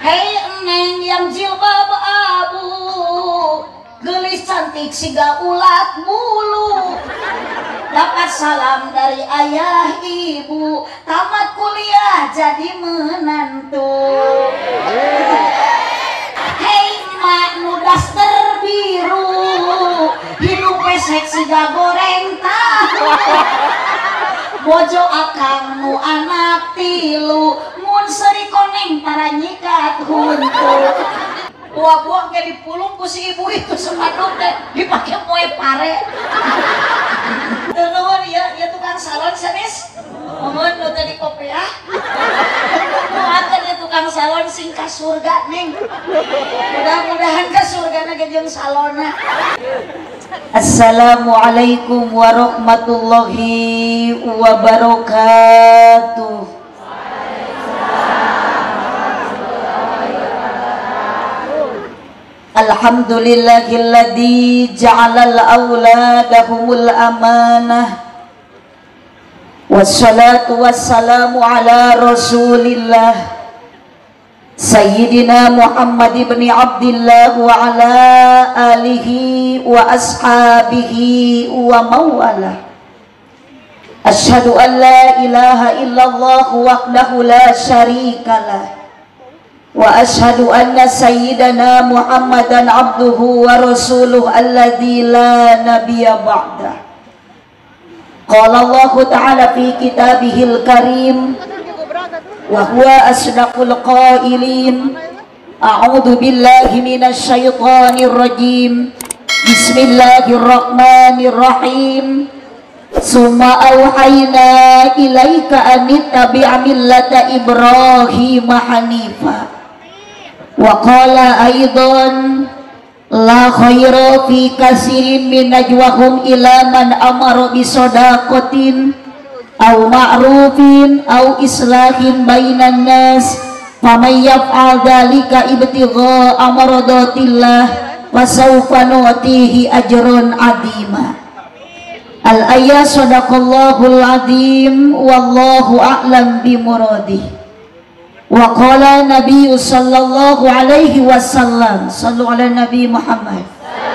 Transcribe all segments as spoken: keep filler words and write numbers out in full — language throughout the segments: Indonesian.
Hei neng yang jilbab abu, gelis cantik siga ulat bulu, dapat salam dari ayah ibu, tamat kuliah jadi menantu. Hei mak nudas terbiru, hidup pesek siga goreng tahu, bojo akang nu anak tilu, mun seri koneng tara nyikat huntu. Buah-buah kayak dipulung ku si ibu itu semaduk deh dipakai moe pare. Nuhun ya, ya tukang salon sanes. Mohon nu tadi kopi ya. Nuhun ya tukang salon sing ka surga ning. Mudah-mudahan ka surgana ge jeung salonna. Assalamualaikum warahmatullahi wabarakatuh. Alhamdulillahilladzi ja'alal auladahumul amanah, wassalatu wassalamu ala rasulillah Sayyidina Muhammad ibn Abdillah wa ala alihi wa ashabihi wa mawala. Ashhadu an la ilaha illallah wahdahu la syarikalah, wa ashhadu anna sayyidana Muhammadan abduhu wa rasuluh alladzi la nabiyya ba'dah. Qala Allah ta'ala fi kitabihil karim wa huwa asdaqul qailin. A'udzu billahi minasy syaithanir rajim. Bismillahirrahmanirrahim. Summa auhayna ilaika an ittabi' millata Ibrahim hanifa. Wa qala aidan la khaira fi katsirin min najwahum ila man amara bi shadaqatin aw ma'rufin aw islahin bainan nas faman yaf'al dzalika ibtigha amradatillah wa sawfa nu'tihi ajran 'azima. Al-ayat sadaqallahul azim wallahu a'lam bi muradih. Wa qala Nabi sallallahu alaihi wasallam, sallu ala Nabi Muhammad,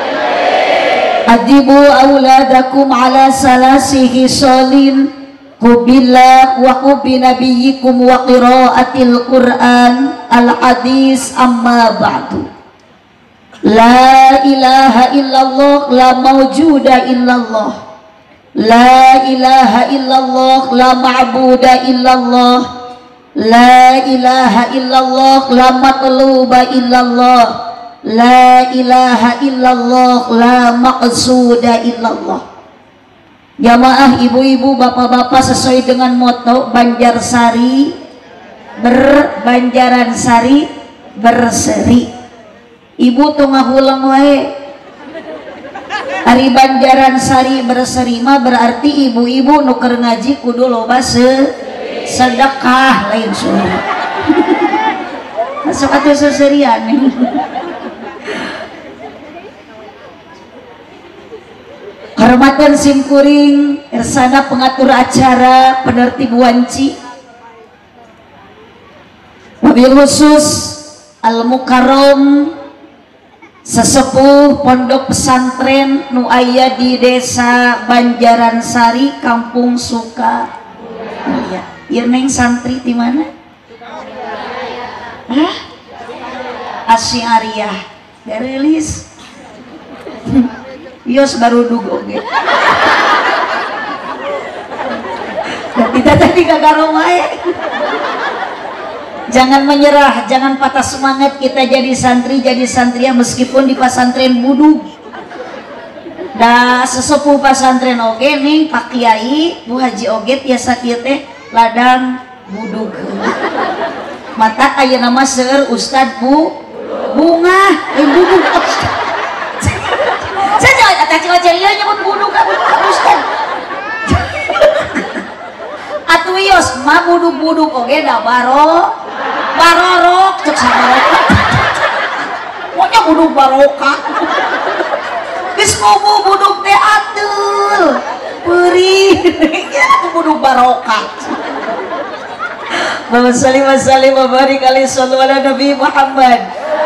adibu auladakum ala salasihi salin hubillah wa hubbi nabiyyikum wa qiraatil Qur'an. Al-hadis amma ba'du. La ilaha illallah la mawjuda illallah, la ilaha illallah la ma'buda illallah, la ilaha illallah la matluba illallah, la ilaha illallah la maqsuda illallah. Jamaah ibu-ibu bapak-bapak, sesuai dengan moto Banjarsari berbanjaran sari berseri. Ibu tuh ngahulang wae hari Banjaran Sari berseri mah berarti ibu-ibu nuker ngaji kudu loba se sedekah lain suara. Masuk atuh seserian nih. Hormatan simkuring ersana pengatur acara penertib wanci, wabil khusus Al-Mukarram sesepuh pondok pesantren nu aya di desa Banjaran Sari, Kampung Suka. Ya, ieu neng santri di mana? Hah? Asy'ariyah. Garelis. Yos baru dugo ge. Kita tadi kagak wae. Jangan menyerah, jangan patah semangat. Kita jadi santri, jadi santria meskipun di pesantren budug. Da sesepuh pesantren oge ning Pak Kiai, Bu Haji oge tiasa kieu teh ladang budug. Mata aya nama seueur Ustad Bu Bunga, eh budug. Saya kata cewek ieu nyebut budug ka Ustad. Atuh yos mah budug-budug oge da baro barorok cek sabarokah. Pokoknya budug barokah. Geus ngobu budug teh atul. Perih. Ya budug barokah. Allahumma shalli wa sallim wa barik alaihi sallu ala Nabi Muhammad.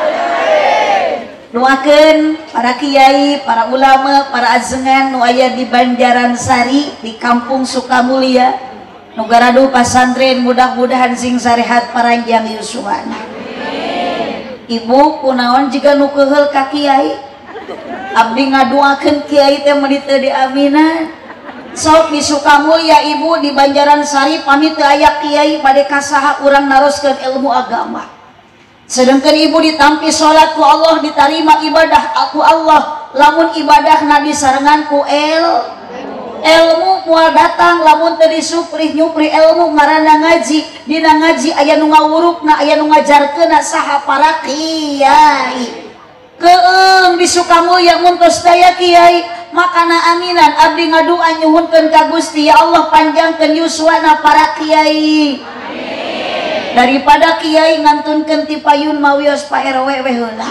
Doakeun para kiai, para ulama, para ajengan nu aya di Banjaran Sari di Kampung Sukamulya, nu garadu pasantren mudah-mudahan sing sarehat paranjang yuswana. Ibu kunaon jiga nu keheul ka kiai? Abdi ngadoakeun kiai teh meuli teu diaminan. Sok di Sukamulya ibu di Banjaran Sari pamit teu aya kiai bade kasaha urang naroskeun ilmu agama. Sedangkan ibu ditampi sholat ku Allah, diterima ibadah aku Allah. Lamun ibadah nabi sarangan ku el ilmu mual datang, lamun teu disuprih nyupri ilmu ngaranna ngaji. Dina ngaji aya nu ngawurupna, aya nu ngajarkeunna saha para kiai. Keung di Sukamulya muntos daya kiai, makana aminan abdi ngadoa nyuhunkeun ka Gusti, ya Allah panjangkeun yuswana para kiai. Daripada kiai ngantunkeun ti payun mawios Pak R W we heula.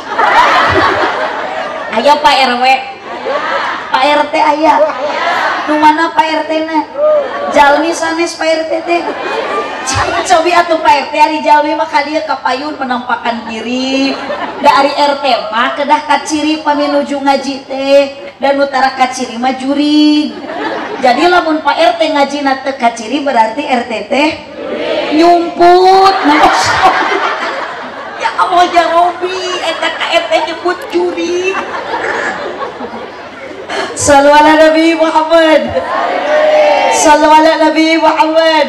Aya Pak R W. Pak R T aya. Nu mana Pak R T na? Jalmi sanes Pak R T teh. Cobi atuh Pak R T ari jalmi mah ka dieu ka payun penampakan diri. Da ari R T mah kedah ka ciri paminuju ngaji teh. Dan utara ka ciri mah jurig. Jadi lamun Pak R T ngajina teu ka ciri berarti R T teh nyumput. Ya Allah ya Robi, eta ka R T nyebut juri. Sallu ala Nabi Muhammad. Sallu ala Nabi Muhammad.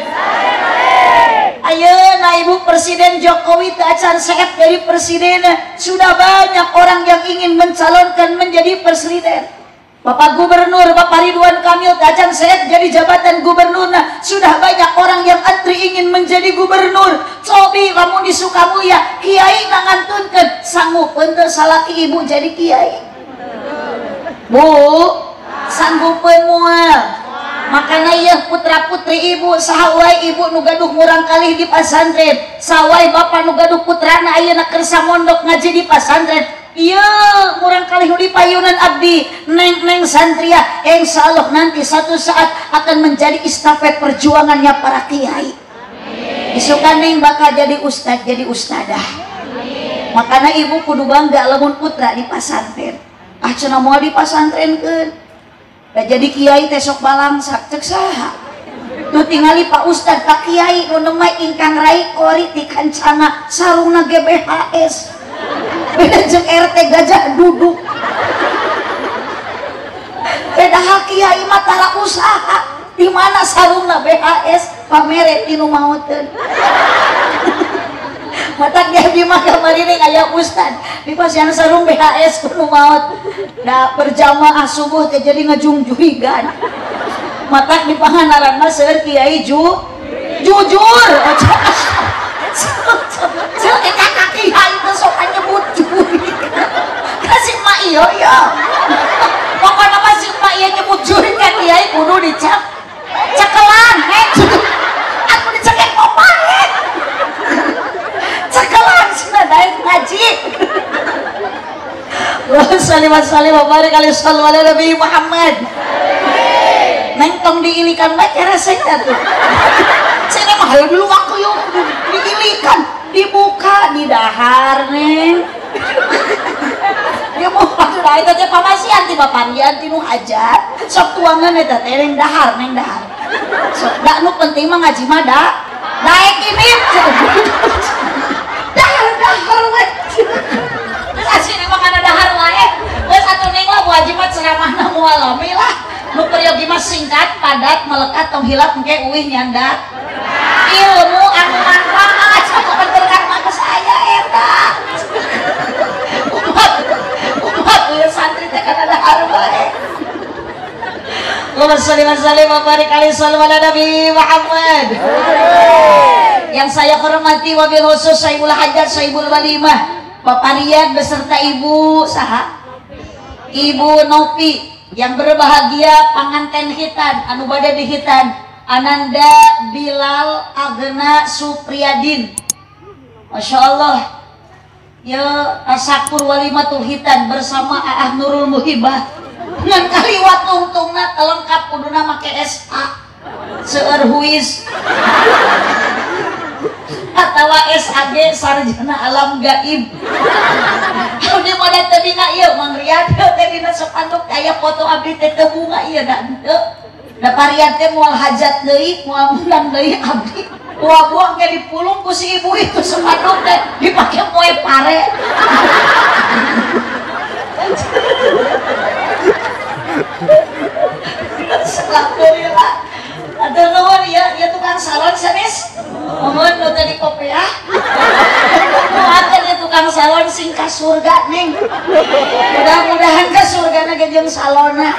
Ayeuna Ibu Presiden Jokowi teu acan sehat jadi presiden. Sudah banyak orang yang ingin mencalonkan menjadi presiden. Bapak Gubernur, Bapak Ridwan Kamil acan sehat jadi jabatan gubernur. Nah, sudah banyak orang yang antri ingin menjadi gubernur. Cobi lamun di Sukamulya, kiai nangantunkeun sanggup teu salaki ibu jadi kiai. Bu, sanggupeun moal. Makana ieu putra putri ibu sahawai ibu nu gaduh murang kalih di pasantren, sawai bapak nu gaduh putrana ayeuna kersa mondok ngaji di pasantren. Iya, murang kali di payunan abdi, neng-neng santria, insya Allah nanti satu saat akan menjadi estafet perjuangannya para kiai. Isukan neng bakal jadi ustad, jadi ustadah. Makanya ibu kudu bangga lamun putra di pasantren. Ah cenah moal di pasantren keun. Da jadi kiai teh sok balangsak cek saha. Nu tingali Pak Ustad Pak Kiai nu nemai ingkang rai kori ti kancana sarungna G B H S. Beda jeung R T gajah duduk. Beda kiai mah tara usaha. Di mana sarungna B H S pamere tinu maoteun. Matak dia di mah kamari ning aya ustad. Di pasian sarung B H S kudu maot. Da berjamaah subuh teh jadi ngajungjuigan. Matak di panganaranna seueur kiai ju jujur. Cel eta kaki kiai teh sok nyebut juri. Kasih mak ieu ya. Pokona mah si mak ieu nyebut juri ka kiai kudu dicek cekelan heh. Aku dicekek opah heh. Cekelan cenah daek ngaji. Allahumma shalli wa sallim wa barik alaihi sallu ala Nabi Muhammad. Neng tong diilikan bae keresek atuh. Cenah mah hayu dulu aku yuk diilikan, dibuka di dahar neng. Dia mau pada eta teh pamasian ti baparian ti nu hajat. Sok tuangan eta teh neng dahar, neng dahar. Sok da nu penting mah ngaji mah da daek ini. Dahar dahar we. Kasih mah kana dahar wae. Geus atuh neng lah bu haji mah ceramahna moal lami lah. Nu peryogi mah singkat, padat, melekat, tong hilap engke uih nyandak. Ilmu anu manfaat sakupan berkat mah saya eta. Umat umat ieu santri teh kana dahar wae. Allahumma shalli wa sallim wa barik alaihi sallu ala Nabi Muhammad. Yang saya hormati wabil khusus Saibul Hajat Saibul Walimah, Bapak Riyad beserta Ibu saha? Ibu Nopi yang berbahagia panganten hitan anu bade di hitan Ananda Bilal Agena Supriyadin. Masya Allah ya tasakur walimatul hitan bersama Aah Nurul Muhibah ngan kaliwat tungtungna telengkap kuduna make S A seueur huis atawa S A G sarjana alam gaib. Abdi mah teh binga ieu Mang Riyad teh dina spanduk aya foto abdi teh teu bunga ieu da henteu. Da parian teh moal hajat deui, moal mulang deui abdi. Buah-buah ge dipulung ku si ibu itu spanduk teh dipake moe pare. Alhamdulillah. Aduh nuhun ya, ya tukang salon sanes. Mohon nu tadi kopiah. Nuhun ya tukang salon sing ka surga ning. Mudah-mudahan ka surgana ge jeung salona.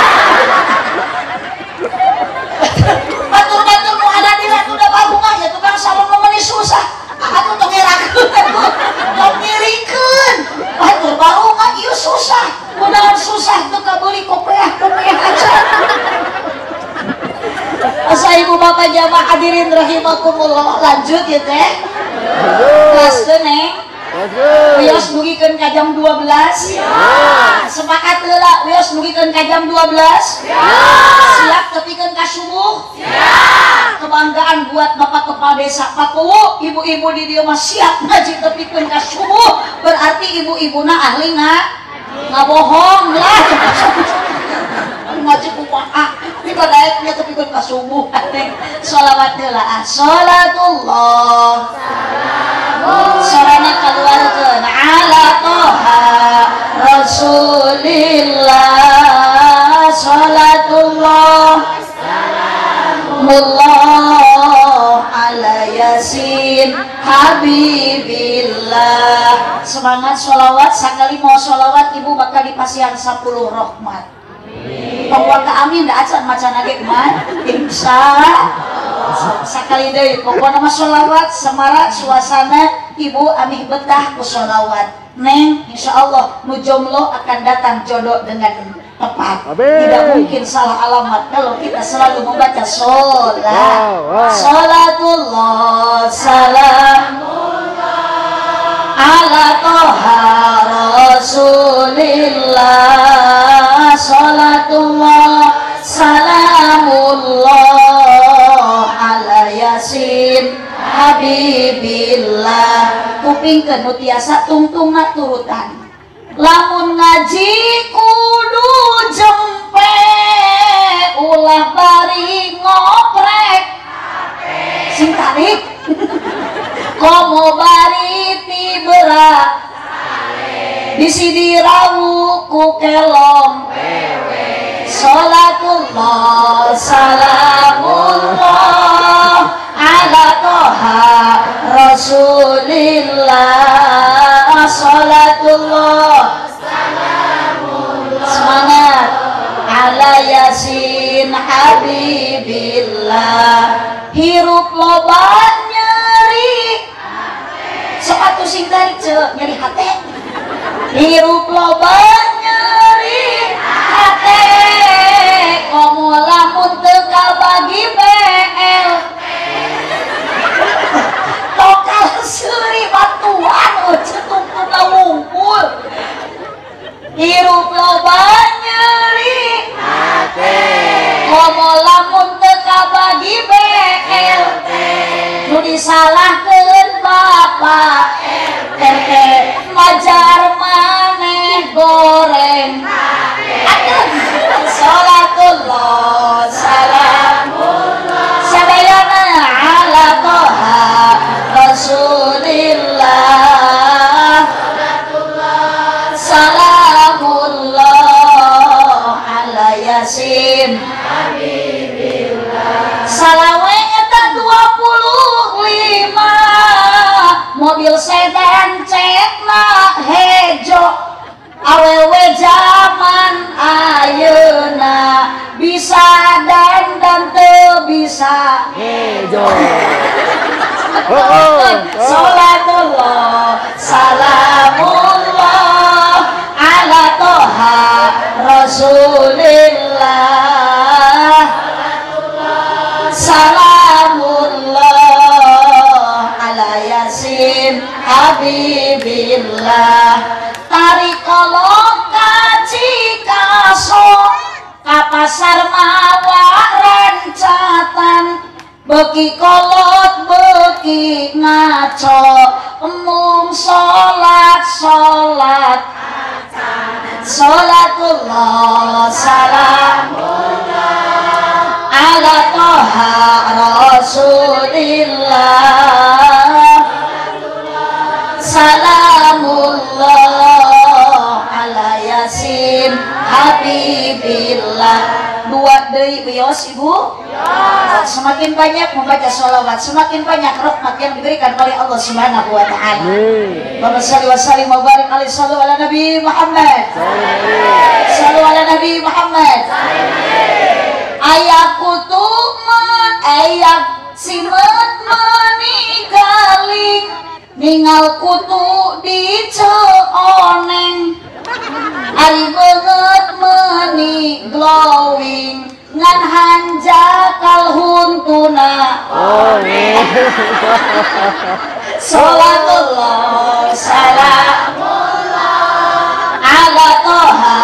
Batur-batur nu ada di ratu da babunga ya tukang salon mah meuni susah. Atuh tong ngerakeun atuh. Tong ngirikeun. Batur babunga ieu susah. Mudahan susah tuh kabeli kopiah kopiah aja. Asa ibu bapak jamaah hadirin rahimakumullah, lanjut ya teh. Kelas teu neng. Wios dugikeun ka jam dua belas. Sepakat heula wios dugikeun ka jam dua belas. Siap tepikeun ka subuh. Kebanggaan buat Bapak Kepala Desa Pakuwu, ibu-ibu di dieu mah siap ngaji tepikeun ka subuh. Berarti ibu-ibuna ahli nga ngabohong lah. Ngaji kumaha di badaek nya tepikeun ka subuh teh. Shalawat heula. Salatullah sarana kaluarkeun ala toha rasulillah. Salatullah salamullah ala yasin habibillah. Semangat sholawat, sakali mau sholawat ibu bakal dipasihan sepuluh rahmat. Pokoknya amin dah acan macan lagi man, insya sakali deh. Pokoknya mah sholawat semarak suasana ibu amih betah ku sholawat. Neng, insya Allah nu jomblo akan datang jodoh dengan tepat. Tidak mungkin salah alamat kalau kita selalu membaca sholat. Sholatullah salamullah ala toha rasulillah. Salatullah salamullah ala yasin habibillah. Kupingkeun nu tiasa tungtungna turutan. Lamun ngaji kudu jempe ulah bari ngoprek sing tarik komo bari tibera bisi dirawu ku kelong. Salatullah salamullah ala toha rasulillah. Salatullah salamullah semangat ala yasin habibillah. Hirup loba nyeri sepatu sing tarik ce nyeri hate. Hirup loba nyeri hate komo lamun teu kabagi B L lokal seuri batuan cetumna wungkul. Hirup loba nyeri hate komo lamun teu kabagi B L nu disalahkeun Bapak R T majar maneh goreng. Salatullah salamullah sadayana ala toha rasulillah. Salatullah salamullah ala yasin habibillah. Salawe eta dua puluh lima mobil sedan cekna hejo. Awewe zaman ayeuna bisa dandan teu bisa hejo. Salatullah salamullah ala toha rasulillah. Salamullah ala yasin habibillah. Tarik kolong kaci kaso ka pasar mawa rancatan beki kolot beki nga ala toha rasulillah salamullah ala yasin habibillah. Dua deui bios ibu. Semakin banyak membaca sholawat, semakin banyak rahmat yang diberikan oleh Allah Subhanahu wa taala. Allahumma shalli wa sallim wa barik alaihi sallu ala nabi Muhammad. Sallu ala nabi Muhammad. Ayak kutuman ayak simet manigaling ningal kutu di ceoneng ari beungeut meuni glowing ngan hanjakal huntuna. Amin. Salatullah salamullah ala toha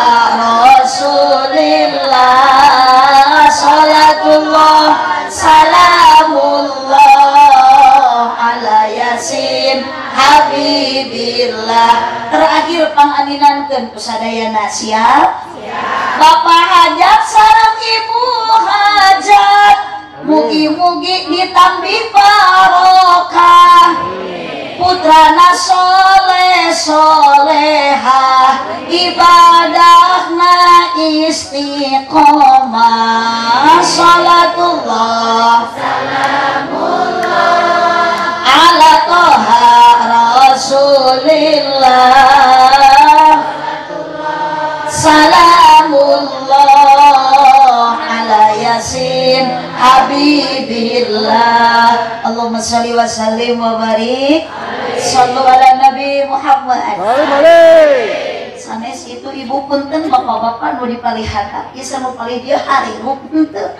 rasulillah salatullah salamullah ala yasin habibillah. Terakhir panganinankeun kusadayana siap? Bapak hajat sareng ibu hajat mugi-mugi ditambi barokah putrana soleh solehah ibadahna istiqomah. Salatullah salamullah ala toha rasulillah salamullah ala yasin habibillah. Allahumma sholli wa sallim wa barik sallu ala nabi Muhammad. Sanes itu ibu punten bapak-bapak nu dipalihata ieu nu palih dia hari nu punten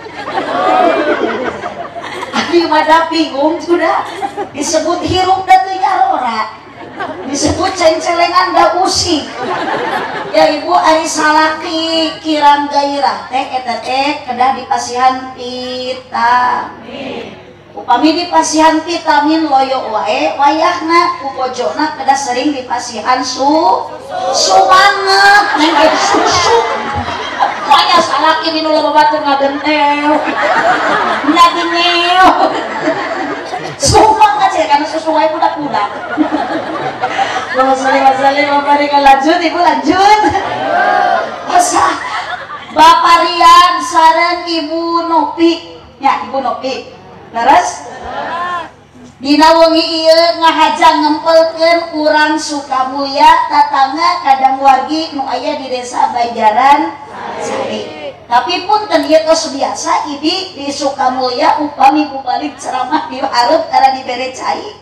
abi mada bingung sudah disebut hirup da teu nyarora disebut ceng-celengan da usik. Ya ibu ari salaki kirang gairah teh eta teh kedah dipasihan vitamin. Upami dipasihan vitamin loyo wae wayahna ku pojokna kedah sering dipasihan su sumanget neng susu. Pokoknya salaki minum lobatur ngagentel ngagentel sumanget sih karena susu wae budak-budak. Allahumma sholli wa sallim wa barik. Lanjut ibu lanjut. Masa Bapak Rian sareng Ibu Nopi ya Ibu Nopi leres dina wengi ieu ngahajang ngempelkeun urang Sukamulya tatangga kadang wargi nu aya di desa Banjaran Sari. Tapi punten ieu tos biasa ibi di Sukamulya upami balik ceramah di hareup karena dibere cai.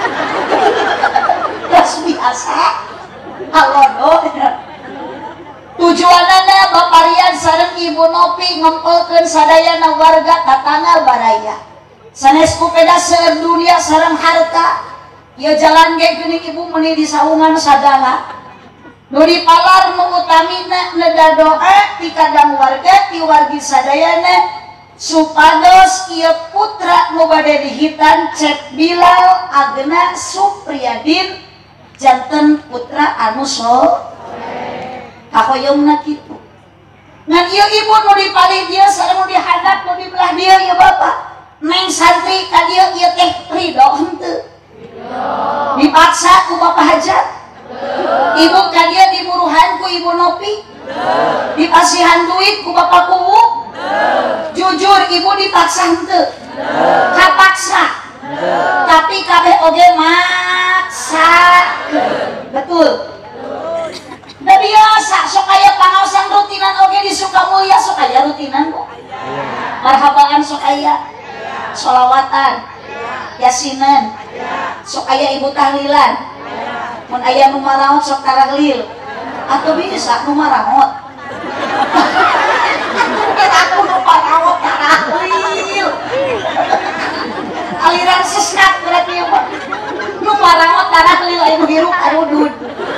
Tos biasa. Alodo. Tujuanana Bapak Rian sareng Ibu Nopi ngempelkeun sadayana warga tatangga baraya. Sanes kupeda seueur dunia sareng harta. Ieu jalan ge geuning ibu meuni di saungan sadala. Nu dipalar nu utamina neda doa ti kadang warga ti wargi sadayana supados ieu putra nu bade dihitan Cep Bilal Agena Supriyadin janten putra anu soleh. Kahoyongna kitu. Ngan ieu ibu nu dipalih dia sareng nu dihadap nu dibelah dia ya bapak. Neng santri ka dieu ieu teh ridho henteu? Dipaksa ku bapak hajat? Ibu ka dieu dimuruhan ku Ibu Nopi? Dipasihan duit ku bapak kuwu? Jujur ibu dipaksa henteu? Kapaksa? Tapi kabeh oge maksa. Betul? Da biasa sok aya pangaosan rutinan oge di Sukamulya sok aya rutinan kok. Marhabaan sok aya. Sholawatan, yasinan, sok aya ibu tahlilan, mun aya nu maraot sok tarahlil, atau bisa nu maraot. Aku nu maraot tarahlil, aliran sesat berarti ya pak. Nu maraot tarahlil anu hirup anu dud.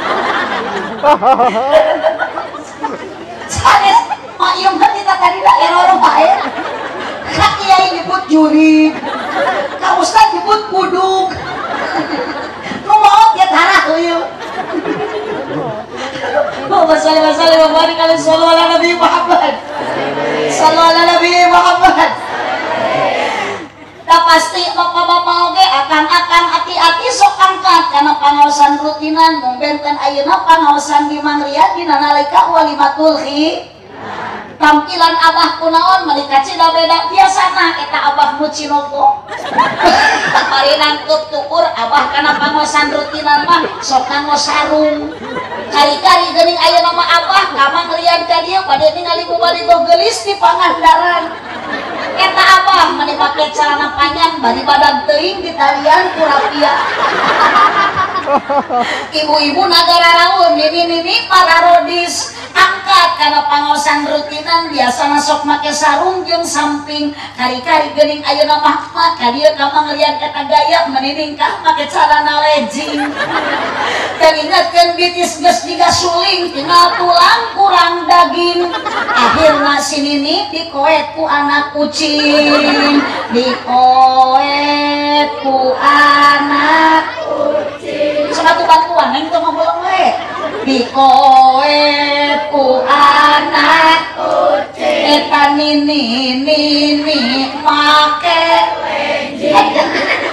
Sanes, mak ieu mah kita tadi da error bae. Kak Kiai nyebut juri, Kak Ustaz nyebut kuduk, nu mau ya tarahlil. Allahumma sholli wa sallim wa barik ala Nabi Muhammad. Sallallahu alaihi Nabi Muhammad. Da pasti bapak-bapak oge akang-akang aki-aki sok angkat karena pangaosan rutinan mung benten ayeuna pangaosan di mangrian dina nalika walimatul hi tampilan abah kunaon meuli cina beda biasana eta abah nu Cinopo mari nangkep tukur abah kana pangaosan rutinan mah sok ngangos sarung kari-kari geuning ayeuna mah abah ka mangrian ka dieu bade ningali bubaligo geulis di Pangandaran eta abah mani make celana panjang bari badan teuing di talian ku rapia ibu-ibu nagara raun nini-nini para rodis angkat karena pangaosan rutinan biasa sok make sarung jeung samping kari-kari geuning ayeuna mah mah ka dieu ka mangrian kata gaya menining ka make celana legging dan ingatkeun bitis geus jiga suling tinggal tulang kurang daging akhirna si Nini dikoet ku anak kucing dikoet ku anak kucing sama tuh bantuan neng tuh ngomong we dikoet ku anak kucing eta Nini Nini make legging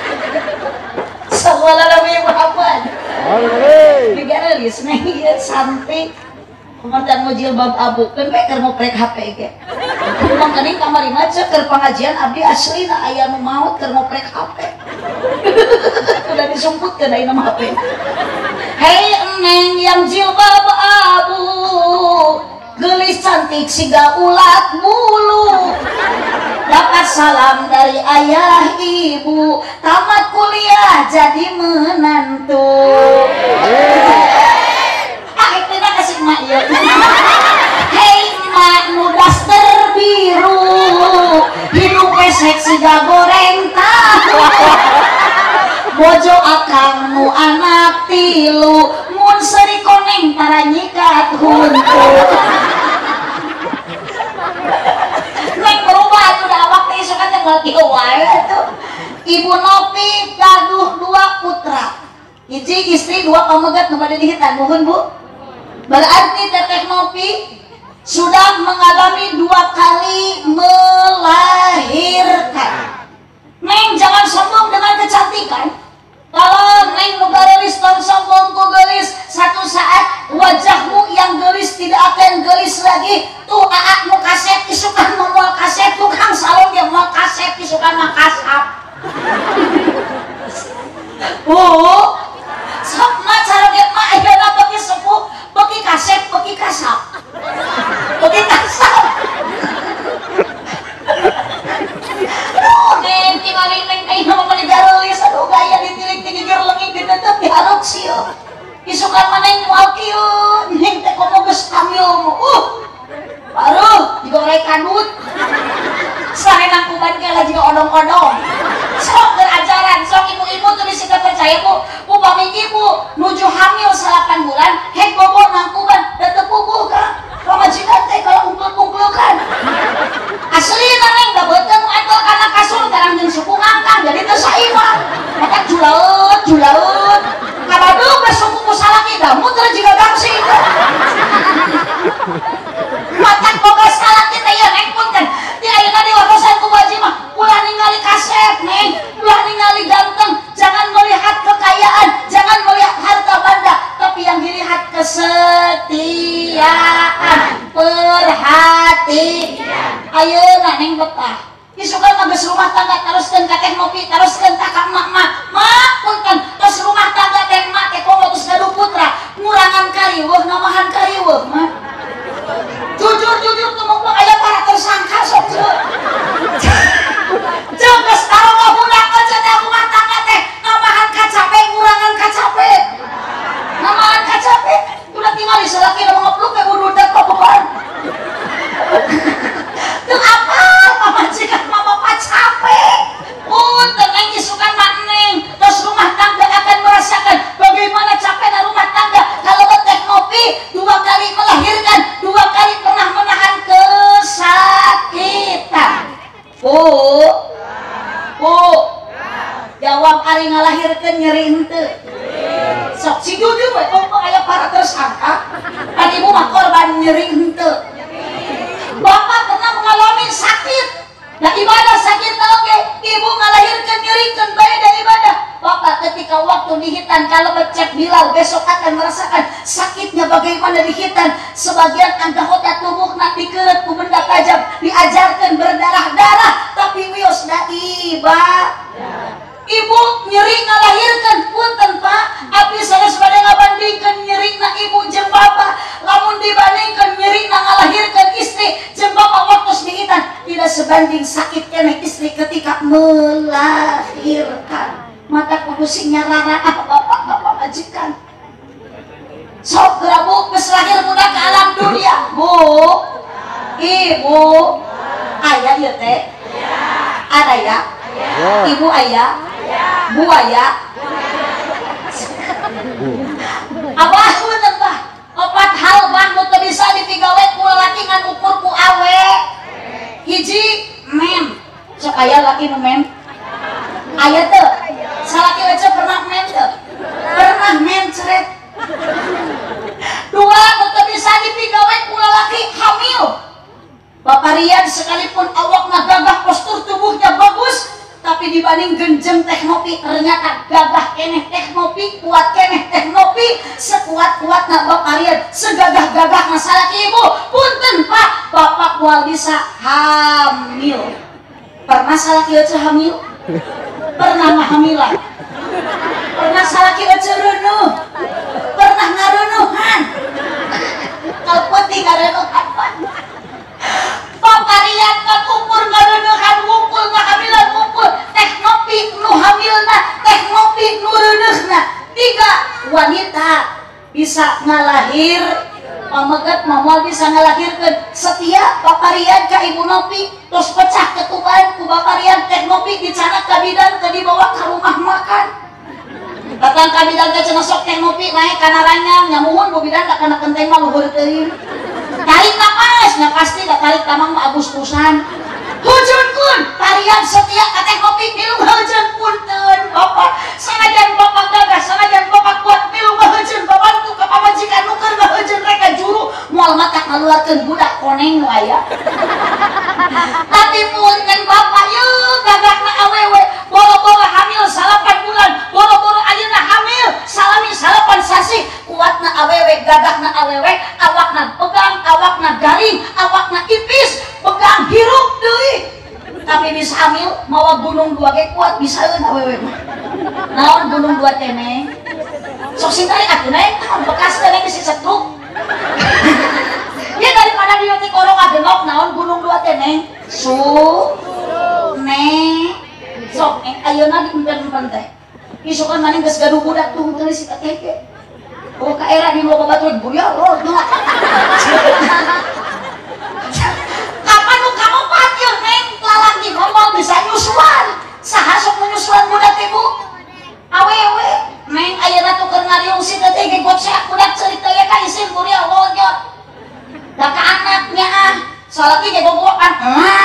sawala lebih Muhammad negara lis neng ieu santai komandan mau jilbab abu kan bae keur ngoprek H P ge kumaha geuning kamari mah cek keur pangajian abdi aslina aya nu maot keur ngoprek H P udah disumputkeun da ieu H P hei neng yang jilbab abu geulis cantik siga ulat bulu dapat salam dari ayah ibu tamat kuliah jadi menantu ah itu nak kasih mak ya hei mak nu daster biru hidup pesek siga goreng tahu bojo akang nu anak tilu mun seri koneng tara nyikat huntu neng berubah udah awak teh isu kan tinggal kieu wae atuh ibu Nopi gaduh dua putra hiji istri dua pamegat nu bade dihitan nuhun Bu berarti Teteh Nopi sudah mengalami dua kali melahirkan. Neng jangan sombong dengan kecantikan. Kalau neng nu gelis dan sombong ku gelis, satu saat wajahmu yang gelis tidak akan gelis lagi. Tuh aak mau kaset isukan mau kaset, tukang salon dia mau kaset isukan mah kasap. Oh, sama cara dia mah ayeuna beki sepuh, beki kaset, beki kasap. Beki kasap. Neng tingali neng ayeuna mah mani garelis aduh gaya ditilik ti geger leungit ditetep diharuk sieu. Isukan mah neng moal kieu, neng teh komo geus hamil mu. Uh. Baru digoreng kanut. Sarena kuban ke lagi odong-odong. Sok berajaran, sok ibu-ibu tuh disita percaya bu, upami ibu nuju hamil salapan bulan, hek bobo nangkuban, tetep puguh kan, pamajikan teh kalau ungkul-ungkul kan. Asli neng dah beuteung atau anak kasul karang jeung suku ngangkang, jadi teu saiman. Maka julaeut, julaeut. Kabadung geus suku musalaki damu teu jiga gangsi. Matak boga salaki teh ya neng punten. Di ayeuna diwatosan ku baji mah ulah ningali kaset neng, ulah ningali ganteng, jangan melihat kekayaan, jangan melihat harta benda, tapi yang dilihat kesetiaan, perhatian. Ayeuna neng betah. Isukan mah geus rumah tangga teruskeun ka Teh Nopi, teruskeun ka ka mak-mak. Mak punten tos rumah tangga teh mak teh komo geus gaduh putra, ngurangan kariweuh namahan kariweuh mah. Jujur-jujur tuh mau aya para tersangka sok ceuk. Ceuk geus tarogoh budak aja rumah tangga teh namahan kacape ngurangan kacape. Namahan kacape udah tinggal di salaki nu ngopluk ke budak kobokan. Tuh apa pamajikan mah bapak capek. Punten neng isukan mak neng terus rumah tangga akan merasakan bagaimana capeknya rumah tangga kalau Teh Nopi dua kali melahirkan, dua kali pernah menahan kesakitan. Bu, bu, jawab ari ngalahirkeun nyeri henteu. Sok si jujur we popo aya para tersangka. Kan ibu mah korban nyeri henteu. Bapak pernah mengalami sakit. Nah ibadah sakit oke, ibu ngalahir balikan bae dari ibadah. Bapak ketika waktu dihitan kalau cek Bilal besok akan merasakan sakitnya bagaimana dihitan. Sebagian anggota tubuh nak dikeret ku benda tajam, diajarkan berdarah-darah, tapi wios da iba. Ibu nyeri ngalahirkan punten Pak, abdi saya sebagai ngabandingkan nyeri na ibu jeung bapak, lamun dibandingkan nyeri na ngalahirkan istri jeung bapak waktu dihitan tidak sebanding sakit keneh istri ketika melahirkan. Mata kudu sing nyarana ah bapak-bapak majikan. Sok Bu, geus lahir budak ke alam dunia. Bu, Ibu, ayah ieu teh? Ada ya? Ibu ayah? Bu ayah? Abah punten Pak. Opat hal Bang nu teu bisa dipigawe ku lalaki ngan ukur ku awe. Hiji mem. Sok aya laki nu mem. Aya teu? Salaki aja pernah mem teu? Pernah mem ceret. Dua nu teu bisa dipigawe ku lalaki hamil. Bapak Rian sekalipun awakna gagah, postur tubuhnya bagus, tapi dibanding genjeng teknopi ternyata gagah keneh teknopi, kuat keneh teknopi, sekuat-kuatna Bapak Rian, segagah-gagah masalah ibu. Punten Pak, Bapak kual bisa hamil. Pernah salah kieu hamil? Pernah mahamilan? Pernah salah kieu reunuh? Pernah ngareunuhan? Kalau penting ngareunuhan Pak. Bapak Rian kan ukur ngareunuhan, ngumpul ngahamilan, ngumpul teknopi nu hamilna, teknopi nu reuneuhna. Tiga wanita bisa ngalahir, pamegat mamal bisa ngalahirkeun. Setia Bapak Rian ka Ibu Nopi, terus pecah ketuban ku Bapak Rian teknopi dicanak ka bidan teu dibawa ka rumah makan. Datang ka bidan teh cenah sok teknopi naik kana ranyang, nyamuhun bu bidan da kana kenteng mah luhur teuing. Tarik napas, nya pasti da tarik tamang mah Agustusan. Hujunkeun tarian setia ka teknopi milu heujeun punten Bapak. Sanajan Bapak gagah, sanajan Bapak kuat milu heujeun babantu ka pamajikan nu keur heujeun rek juru moal matak ngaluarkeun budak koneng nu aya. Tapi punten Bapak ye gagahna awewe, boro-boro hamil salapan bulan, boro-boro ayeuna hamil salami salapan sasi, kuatna awewe, gagahna awewe, awakna pegang, awakna garing, awakna ipis, pegang hirup deui. Tapi bisa hamil mawa gunung dua ge kuat bisaeun awewe mah. Naon gunung dua teh neng? Sok sing tarik atuh neng, bekas teh neng geus setruk. Ya daripada di ti korong agenok naon gunung dua teh neng? Su neng. Sok neng ayeuna diempen-empen teh. Isukan maning geus gaduh budak tuh teulis si teh ge. Oh ka era di loba batu buyar roh. Kapan nu kamu patio neng lalaki ngomong bisa nyusuan. Saha sok menyusuan budak ibu? Awewe neng ayeuna tuh keur ngariung si teh ge gocek budak cerita ya ka isin kuliah wojot. Da ka anaknya ah, salaki ge bobokan.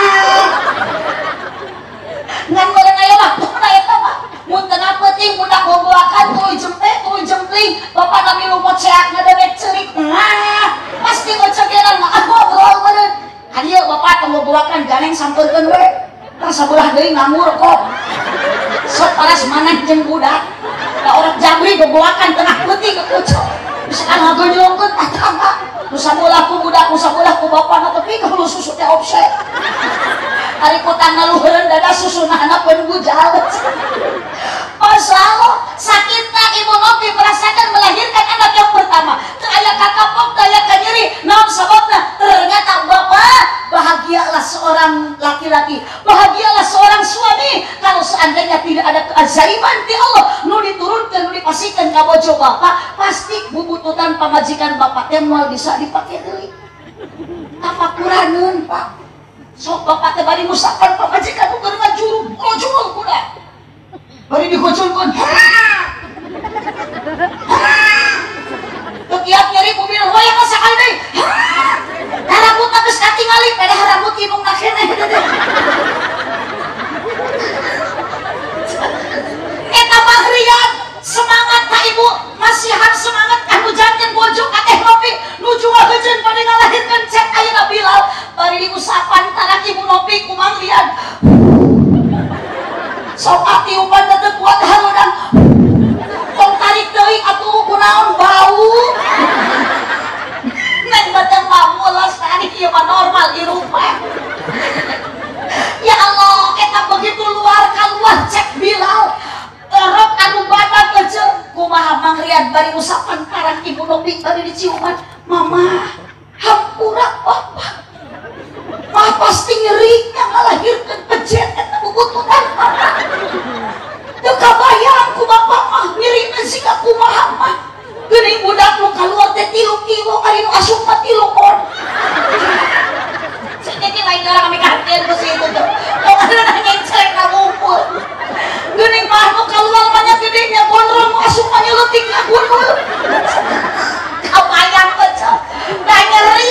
Ngan goreng aya mah, pokona eta mah. Mun tengah peuting budak boboakan tuluy jempe, tuluy jempling, bapak nami lumut seak ngadebek ceurik. Nah, pasti ngocegeran mah ngobrol meureun. Adieu bapak tong boboakan ganeng sampeurkeun we. Tah sabelah deui ngamur kok. Sok paras maneh jeung budak. Da orang jabri boboakan tengah peuting kekucok. Bisa kan ngagonyongkeun tah mah. Nu sabelah ku budak, nu sabelah ku bapana tapi kalau susu teh offset. Ari kutang ngaluheureun dada susuna hanapeun bujal. Masya Allah, sakitna Ibu Nopi merasakan melahirkan anak yang pertama. Teu aya kakapok, teu aya kanyeri. Naon sababna? Ternyata Bapak, bahagialah seorang laki-laki, bahagialah seorang suami kalau seandainya tidak ada keajaiban di Allah nu diturunkeun, nu dipasikeun ka bojo Bapak, pasti bubututan pamajikan Bapak teh moal bisa dipake deui. Tapakuraneun Pak. Sok Bapak teh bari musakan pamajikan nu keur ngajuru, ngajuru kuda. Bari dihujulkeun. Teu kiat nyeri mobil hoyong sakali deui. Harambutna geus katingali pada harambut indungna keneh. Eta mah Rian, semangat ka Ibu, masihan semangat anu janten bojo ka teh Nopi nuju ngaheujeun bade ngalahirkeun cek ayeuna Bilal. Bari diusapan tarak Ibu Nopi ku Mang Rian. sok ati upan tetep kuat haludan tong tarik deui atuh kunaon bau neng badang mamulas tadi ieu mah normal irupa ya Allah eta begitu luar kaluar cek Bilal rok anu badan aja kumaha Mang Rian bari usapan karang ibu Nopi bari diciuman mama hampura bapak mah pasti nyerinya ngalahirkan pejet eta bubututan teu kabayang ku bapak mah nyerina sika kumaha mah geuning budak nu kaluar teh tilu kilo ari nu asup mah tilu pon jadi lain orang kami kantin ke situ tuh kalau ada nanging celek ngumpul geuning mah nu kaluar banyak gedenya gondrong nu asup mah nyeletik ngagundul kabayang beca dah nyeri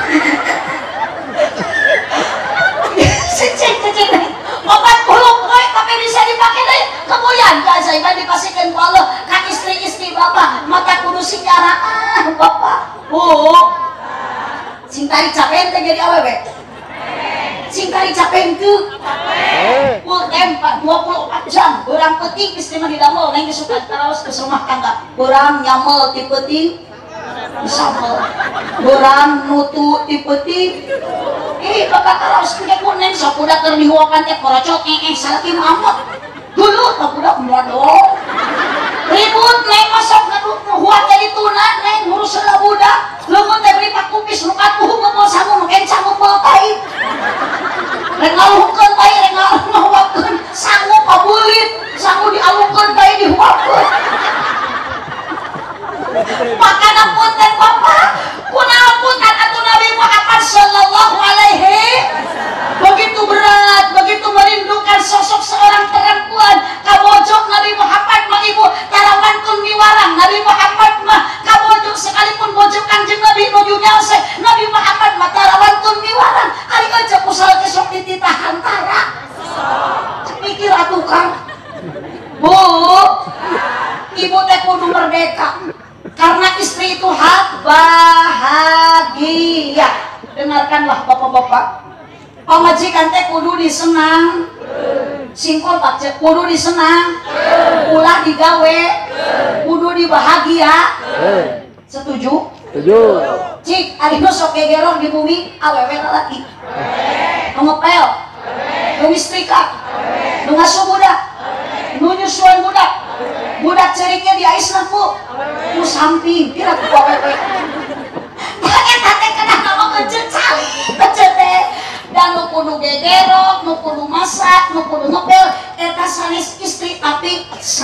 cecek-cecek obat bulung we tapi bisa dipakai deh kemudian gak saya dipasihkan ku Allah ka istri-istri bapak mata kudu sigara ah bapak bu sing tari capen teh jadi awewe sing tari capen teu full time dua puluh empat jam urang penting istri mah didamel neng disukan taraos ke rumah tangga urang nyamel ti penting disamel urang nutu ti penting eh bapak taraos ke kuning sok udah keur dihuapan teh korocot eh eh salaki mamot dulu tak udah modal ribut neng masak ngaduk nuhuat jadi tuna neng ngurus lah budak lemun teh beri pakupis nu katuh ngepol sangu nu kencang ngepol tai rek ngaluhkeun tai rek ngaluhkeun sangu pabulit sangu dialuhkeun tai dihuapkeun makana punten bapak kunaon punten atuh Nabi Muhammad sallallahu alaihi begitu berat begitu merindukan sosok seorang perempuan kabojok Nabi Muhammad mah ibu tarawantun miwarang Nabi Muhammad mah kabojok sekalipun bojok Kanjeng Nabi nuju nyaose Nabi Muhammad mah tarawantun miwarang ari aja kusal kesok dititah antara mikir atuh Kang Bu ibu teh kudu merdeka karena istri itu hak bahagia dengarkanlah bapak-bapak pamajikan teh kudu disenang singkol tak cek kudu disenang ulah digawe kudu dibahagia setuju? Setuju cik ari nu sok gegerong di bumi awewe lalaki nu ngepel nu mistrika nu ngasuh budak nu nyusuan budak budak ceriknya di aisna ku ku samping kira ku awewe eta teh kana nama kejeut cali kejeut teh dan nu kudu gegerok, nu kudu masak, nu kudu ngepel eta sanes istri tapi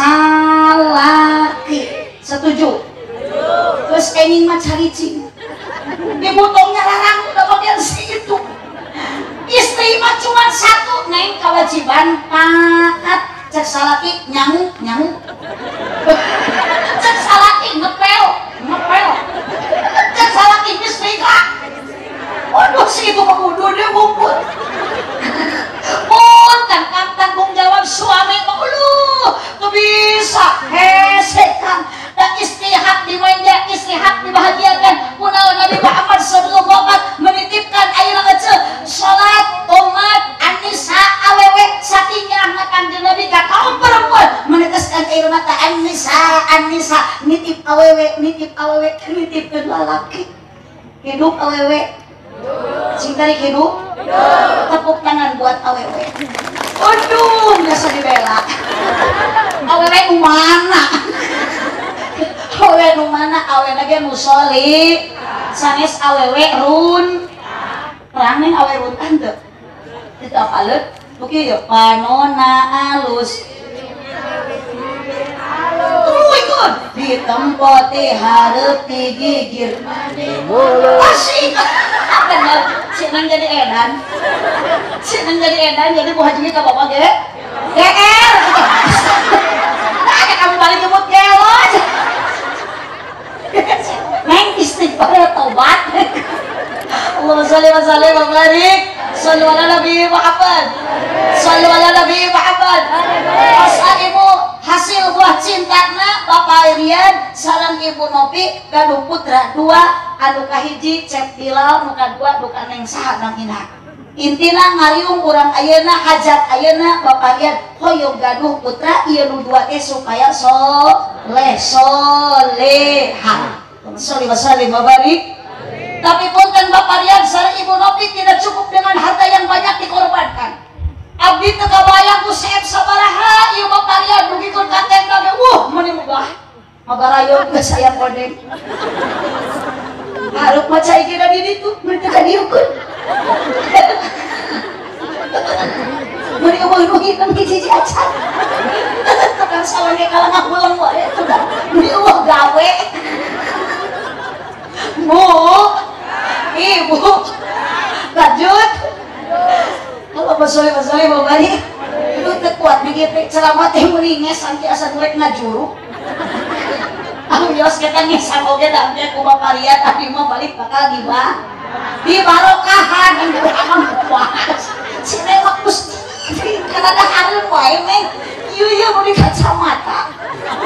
salaki setuju? Terus ingin mah caricing ibu tongnya larang udah bagian situ istri mah cuma satu neng kewajiban taat cek salaki nyangu nyangu cek salaki ngepel ngepel cek salaki mistrika waduh segitu mengudur dia ngumpul pun tangkap tanggung jawab suami mengeluh tuh bisa hesekan dan istri hak dimanja istri hak dibahagiakan kunaon Nabi Muhammad sallallahu alaihi menitipkan ayeuna ece salat umat An-Nisa awewe saking anak Kanjeng Nabi ka kaum perempuan meneteskan ayeuna ta An-Nisa An-Nisa nitip awewe nitip awewe nitipkeun lalaki hidup awewe sing tarik hidup tepuk tangan buat awewe aduh biasa dibela awewe nu mana awewe nu mana awewe ge nu solid sanes awewe run perang neng awewe run kan teu teu apalet oke ya panona alus ikut di tempat hareup digigir asik bener si nang jadi edan si nang jadi edan jadi bu haji ka bapak ge GR nah kamu balik jemput gelo neng istighfar taubat Allahumma sholli wa sallim wa barik shallu ala nabi Muhammad shallu ala nabi Muhammad asal ibu hasil buah cintana Bapak Rian sareng Ibu Nopi gaduh putra dua anu kahiji Cep Bilal nu kadua duka neng saha nang ina intina ngayung urang ayeuna hajat ayeuna paparian hoyong gaduh putra ieu nu dua teh supaya soleh soleha sholli wa sallim wa barik. Tapi punten paparian sareng Ibu Nopi tidak cukup dengan harta yang banyak dikorbankan. Abdi teu kabayang ku seet sabaraha ieu paparian dugikeun ka tenda ge wuh meuni mubah magarayon geus aya kodeng hareup maca ikina di ditu mun teu kadieukeun meuni eueuh-eueuh kan hiji acan tukang sawane kala ngapulang wae udah meuni eueuh gawe Bu Ibu lanjut kalau basoli basoli mau balik itu tekuat begitu ceramah teh meninges nanti asa duit ngajuru aku yos kita ngesang oke dan dia kuba pariat tapi mau balik bakal gimana di barokahan yang doakan puas si newak gusti karena ada harun wae meng iya iya mau di kacamata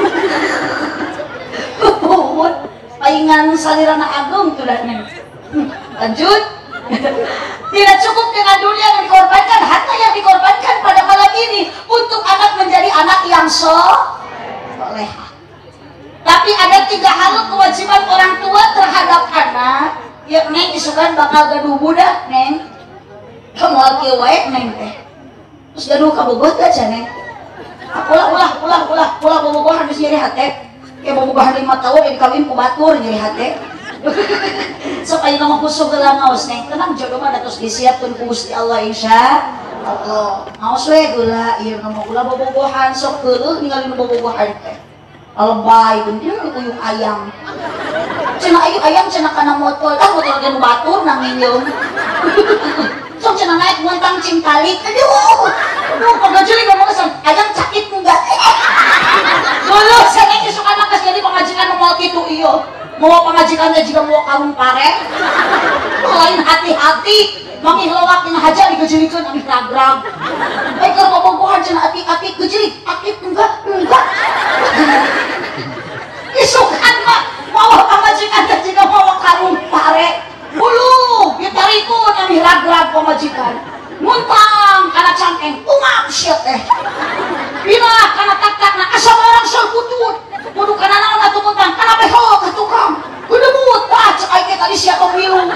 buhut palingan salirana agung tuh dah neng lanjut. Tidak cukup dengan dunia yang dikorbankan, harta yang dikorbankan pada malam ini untuk anak menjadi anak yang soleh. Tapi ada tiga hal kewajiban orang tua terhadap anak. Ya neng isukan bakal gaduh budak neng. Kamu lagi wae neng teh. Terus gaduh kabogoh aja neng. Ulah ulah ulah ulah ulah bobogohan geus nyeri hate. Kayak bobogohan lima tahun yang dikawin ku batur nyeri hate. Supaya nama kusuk gelang ngaos neng tenang jodoh mah terus disiapkan ku Gusti Allah insya Allah ngaos we gula ieu nama gula bobogohan sok keuleuh ningali nu bobogohan teh lebay bener uyung ayam cenah ayu ayam cenah kana motor ah motor ge nu batur nang ngileum sok cenah naik montang cingkalik aduh aduh pagajuri ngomong kesan ayam sakit enggak dulu saya isuk anak geus jadi pamajikan moal kitu ieu mau pemajikannya jika mau karung pare lain hati-hati mangi lewat yang haja digejelikan amih ragrag baik kalau bobogohan cenah ati-ati gejelik aktif enggak enggak isukan mah mau pemajikannya jika mau karung pare ulu ditarikun amih ragrag pemajikan muntang karena cangkeng umam siap teh pinah karena tak-tak na asal orang sol putut kudu kana naon atuh muntang kana beho ka tukang kudu mutah cek aya tadi siapa pilu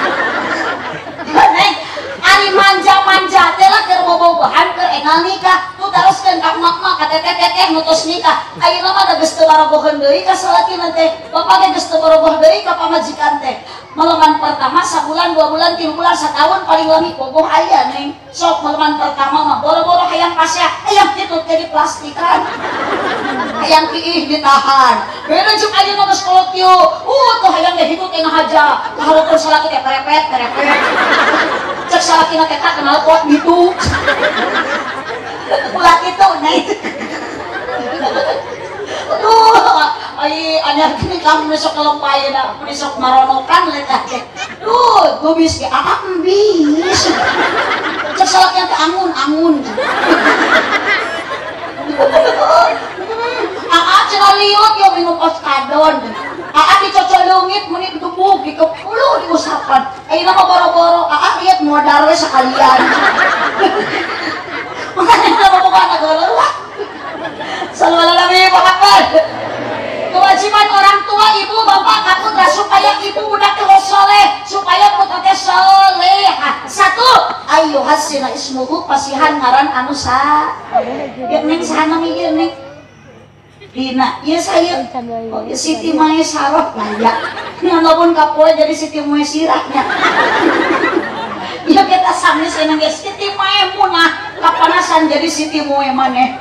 neng ari manja-manja teh lah keur bobogohan keur engal nikah tu teruskeun ka emak-emak ka teteh-teteh nutus nikah ayeuna mah da geus teu barogoheun deui ka salakina teh bapak ge geus teu barogoh deui ka pamajikan teh maleman pertama sabulan dua bulan tilu bulan satahun paling lami bogoh aya neng sok maleman pertama mah boro-boro hayang pasya hayang kitu teh diplastikan hayang kiih ditahan beda cuk ayeuna geus kolot kieu uh tuh hayang teh hidup teh ngahaja kahalokeun salaki teh perepet perepet cek salakina teh tak kenal kuat gitu ulah kitu neng aduh ai anyar kini kamu besok kelempay dah besok maronokan letak teh duh gobis ge ah embis cek salaknya teh angun angun aa cenah liut yo minum oskadon aa dicocolungit meuni dubuk dikepuluh diusapan ayeuna mah boro-boro aa liat modal we sakalian makanya nama bukan agak lah sallallahu alaihi Muhammad kewajiban orang tua ibu bapak kaputra supaya ibu udah terus soleh supaya putra teh soleha satu ayu hasina ismuhu pasihan ngaran anu sa ya neng sana mikir neng dina iya saya oh ya Siti Mae Sarah layak ngalamun kapoe jadi Siti Mae Sirahnya ya kita sami senang ya Siti Mae Munah kapanasan jadi Siti Mae maneh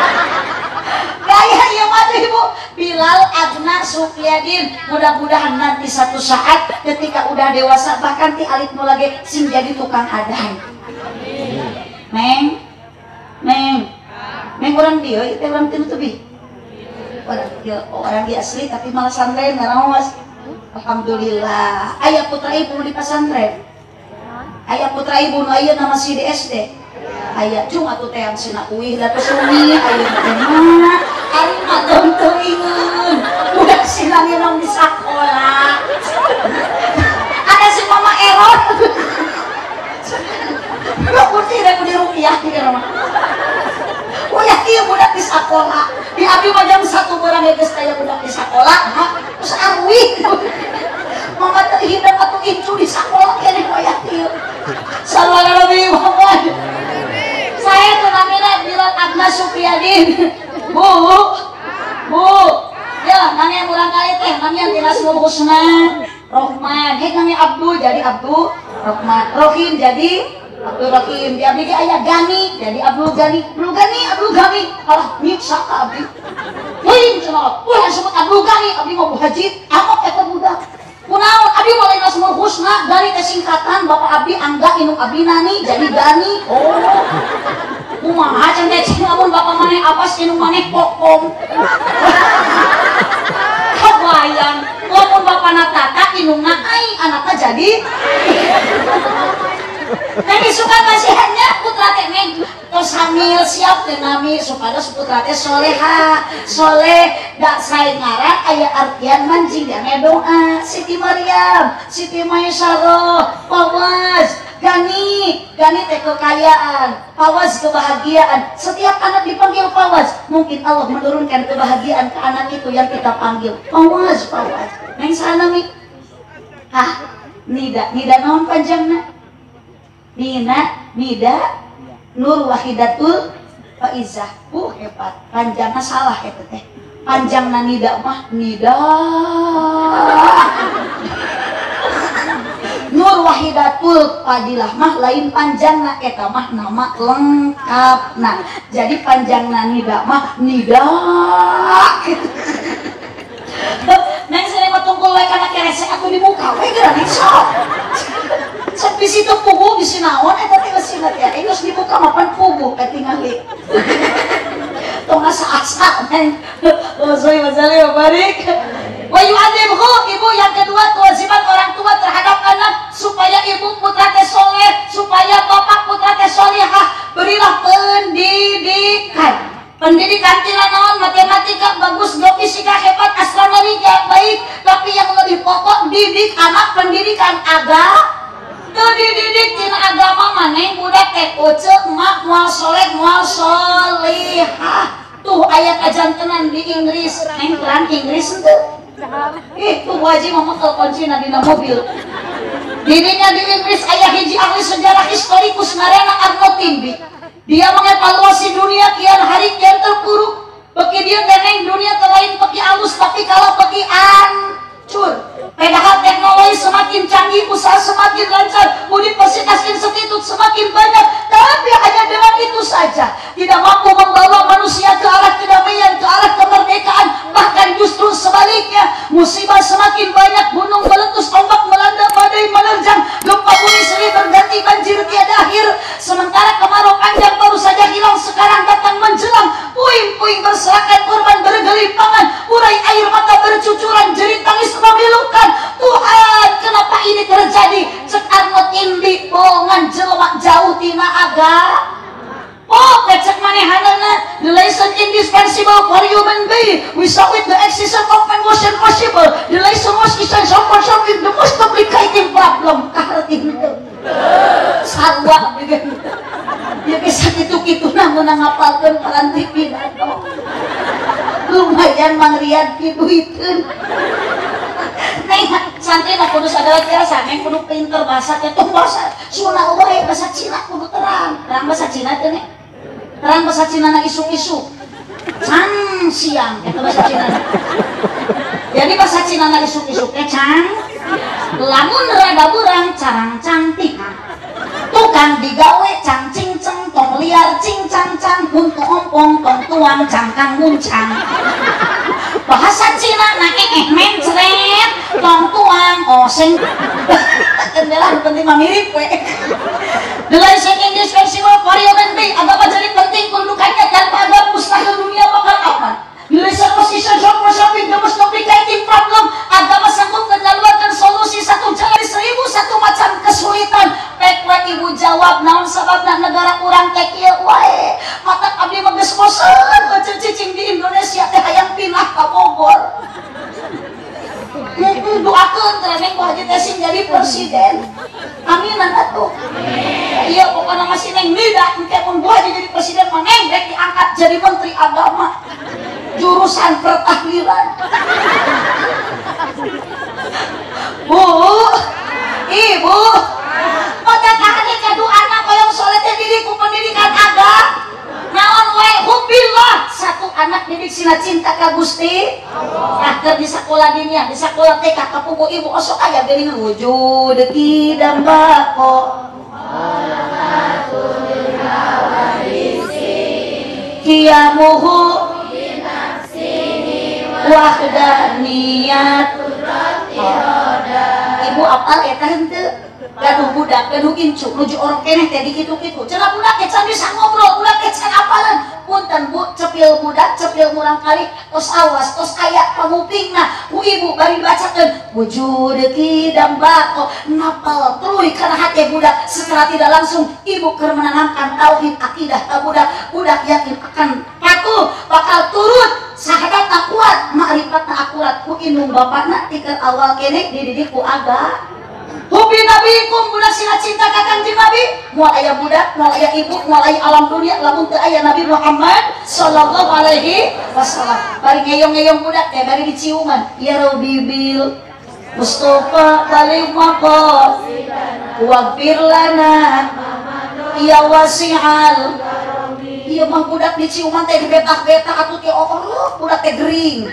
gaya ya mah ibu Bilal Adna Sufyadin mudah-mudahan nanti satu saat ketika udah dewasa bahkan ti alit nu lagi sing jadi tukang adai neng neng neng orang dia itu orang tinu tubi orang dia orang dia asli tapi malah santren ngaraos alhamdulillah ayah putra ibu di pesantren ayah putra ibu nu aya nama si di S D ayah cuma tuh teh yang sina uih da pesuni ayah teh mana ari mah teuing udah sina nginong di sekolah ada si mama Erot Nggak putih dan di rupiah di rumah. Oh ya iya budak di sekolah. Di abdi mah jam satu barang ya geus aya budak di sekolah. Terus arwi. Mama teh hidang atuh incu di sekolah kene hoyak ieu. Sallallahu alaihi Muhammad. Saya tuh namanya bilang Agnes Supriyadin. Bu. Bu. Ya, namanya bulan kali teh namanya Asmaul Husna. Rohman, eh namanya Abdul jadi Abdul Rohman. Rohim jadi Abdul Rohim. Di abdi ge aya Gani jadi Abdul Gani. Abdul Gani, Abdul Gani. Alah, nyiksa ka abdi. Lain cenah. Wah, disebut Abdul Gani, abdi mau haji, amok eta budak. Kunaon abdi mah lain Asmaul Husna, Gani teh singkatan Bapak abdi Angga Inung Abdi Nani jadi Gani. Oh. Kumaha can teh cing lamun bapak maneh Abbas Inung maneh Kokom. Kebayang, lamun bapana Tata Inungna ai anakna jadi. Neng suka kasihannya putra teh neng tos hamil siap teh nami supados putra teh soleha soleh dak sae ngaran aya artian mancing dana doa Siti Maryam Siti Maisarah Fawaz Gani Gani teh kekayaan Fawaz kebahagiaan. Setiap anak dipanggil Fawaz mungkin Allah menurunkan kebahagiaan ke anak itu yang kita panggil Fawaz Fawaz neng sana mi ah Nida Nida naon panjangna Nina, Nida, Nur Wahidatul Faizah. Uh, hebat. Panjangnya salah itu teh. Panjangnya Nida mah Nida. Nur Wahidatul Fadilah mah lain panjangnya eta mah nama lengkap. Nah, jadi panjangnya Nida mah Nida. Gitu. Neng sering matungkul wae kana kerese aku di muka wae geura sok. Sampai situ pugu bisi naon eta teh geus ya. Geus dibuka mapan pugu katingali. Tong asa-asa neng. Wasoi wasallam barik. Wa yu'adzibhu ibu yang kedua kewajiban orang tua terhadap anak supaya ibu putra teh soleh, supaya bapak putra teh solehah, berilah pendidikan. Pendidikan tidak naon matematika bagus, geofisika hebat, astronomi baik, tapi yang lebih pokok didik anak pendidikan agama. Tuh dididik tina agama maneh budak teh uceuk emak moal soleh moal solihah. Tuh ayat ajantenan di Inggris, neng terang Inggris teu. Ih, tuh wajib mama ke kuncina dina mobil. Dirinya di Inggris aya hiji ahli sejarah historikus ngaranna Arnold Toynbee. Dia mengevaluasi dunia kian hari kian terpuruk. Bagi dia teneng dunia terlain bagi alus tapi kalau bagi hancur. Padahal teknologi semakin canggih, usaha semakin lancar, universitas institut semakin banyak, tapi hanya dengan itu saja tidak mampu membawa manusia ke arah kedamaian, ke arah kemerdekaan. Bahkan justru sebaliknya, musibah semakin banyak, gunung meletus, ombak melanda, badai menerjang, gempa bumi silih berganti, banjir tiada akhir. Sementara kemarau panjang baru saja hilang, sekarang datang menjelang. Puing-puing berserakan, korban bergelimpangan, urai air mata bercucuran, jerit tangis memilukan. Tuhan, kenapa ini terjadi? Cek Arnold Toynbee bohongan jelema jauh tina agama. Oh, kecek manehanana, the lesson indispensable for human being. Without it, the existence of man was impossible. The lesson was essential for solving the most complicated problem. Kaharting itu, sarwa begini. Ya kisah itu-itu namun ngapalkan peranti pidato. Lumayan mangrian piduitun. Neng santri nak kudus adalah biasa, neng kudu pinter bahasa ketung bahasa Sunda wae bahasa Cina kudu terang. Terang bahasa Cina teh nih. Terang bahasa Cina na isu-isu. Cang siang itu bahasa Cina. Jadi bahasa Cina na isu-isu teh cang. Lamun rada burang carang cantik. Tukang digawe cang cinceng tong liar cincang cang untuk ompong tong tuang cangkang muncang. Bahasa Cina na eh mencret tong tuang oseng. Kendelah penting mah mirip we. The lesson indispensable for human being. Agama jadi penting kedudukannya tanpa agama mustahil dunia bakal aman. The lesson was essential for solving the most complicated problem. Agama sanggup menjalankan solusi satu jalan seribu satu macam kesulitan. Pek we ibu jawab naon sababna negara urang teh kieu wae. Mata abdi mah geus bosen baca cicing di Indonesia teh hayang pindah ka Bogor. Heeh, doakeun teh neng ku haji teh sing jadi presiden. Aminan atuh. Iya pokona mah jadi menteri agama jurusan pertahlilan. Bu, ibu, pecatahannya kadu anak yang soleh teh didiku pendidikan agama. Naon wae hubillah satu anak didik sina cinta ka Gusti Allah. Nah, di sekolah dinya, di sekolah T K kapuku ibu osok aya geuning wujud ki dambako. Kiamuhu wahdaniyat. Ibu apal eta henteu? Gaduh budak, gaduh incu, nuju orang keneh teh dikitu-kitu. Cenah budak can bisa ngobrol, budak can apalan. Punten Bu, cepil budak, cepil murang kali, tos awas, tos aya pamupingna. Ku ibu bari bacakeun wujud ki dambako napal tuluy kana hati budak. Secara tidak langsung ibu keur menanamkan tauhid akidah ka budak. Budak yakin akan patuh, bakal turut, sahadatna kuat, ma'rifatna akurat. Ku indung bapakna tikeun awal keneh dididik ku agama. Hubi nabikum budak sila cinta ka Kanjeng Nabi. Moal aya budak, moal aya ibu, moal aya alam dunia, lamun teu aya Nabi Muhammad sallallahu alaihi wasallam. Bari ngeyong-ngeyong budak teh bari diciuman. Ya Rabbi bil Mustafa balik maqam waghfir lana ya wasi'al. Ieu mah budak diciuman teh dibetak-betak atuh teh oh budak teh gering.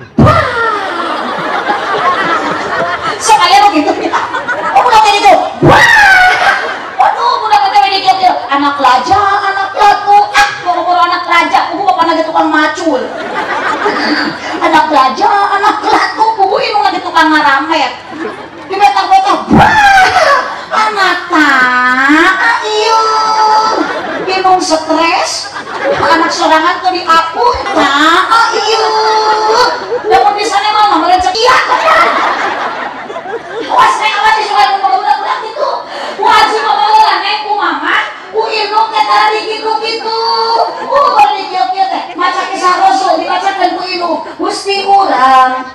Sekalian begitu ya. Oh budak teh gitu. Waduh budak teh gitu. Anak raja, anak laku. Ah, boro-boro anak raja, kubu bapana ge tukang macul. Anak raja, anak laku, kubu indung lagi tukang ngaramet. Dibetak-betak. Anak tah, ieu. Indung stres. Anak sorangan tuh di aku, tah, ieu. Lamun di sana mah merecek iya. Awas neng awas disukai ngomong budak-budak gitu. Wajib bawa neng ku mama, ku indung teh tadi gitu-gitu. Uh baru dikieu-kieu teh maca kisah Rasul dibacakeun ku indung. Gusti urang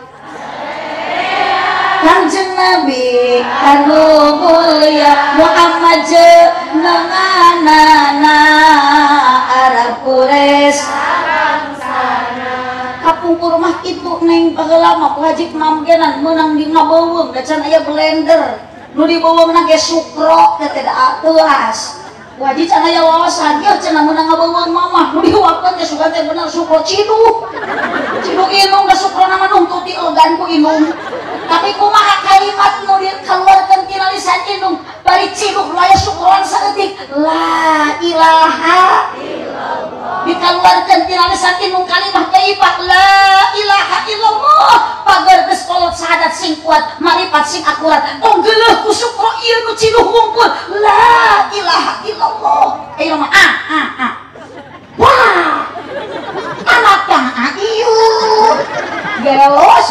Kanjeng Nabi anu mulia Muhammad jenenganana Arab Quraisy kapungkur mah itu neng baheula mah ku Haji Mamgenan meunang di ngabeuweung da can aya blender nu dibeuweung na ge sukro teh teh da teuas ku Haji can aya wawasan ge cenah meunang ngabeuweung mah nu diuapkeun teh sugan teh bener sukro ciduk ciduk inung da sukro na manung tuh dielgan ku inung tapi kumaha kalimat nu dikeluarkeun tina lisan inung bari ciduk nu aya sukroan saeutik la ilaha illallah dikeluarkeun tina lisan inung kalimat thayyibah la ilaha illallah pagar geus kolot syahadat sing kuat marifat sing akurat tong geuleuh ku sukro ieu nu cinuh wungkul la ilaha illallah ayo mah ah ah ah wah anak tah ieu gelos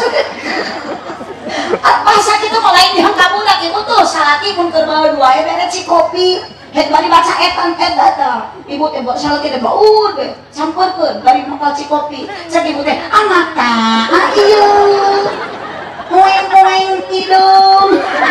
bahasa kitu mah lain dihangka budak ibu tuh salaki pun keur bawa dua ya bere ci kopi het bari baca etan et data ibu teh bawa salaki teh baur be campurkeun bari mangkal ci kopi cek ibu teh anak tah ieu moeng-moeng hidung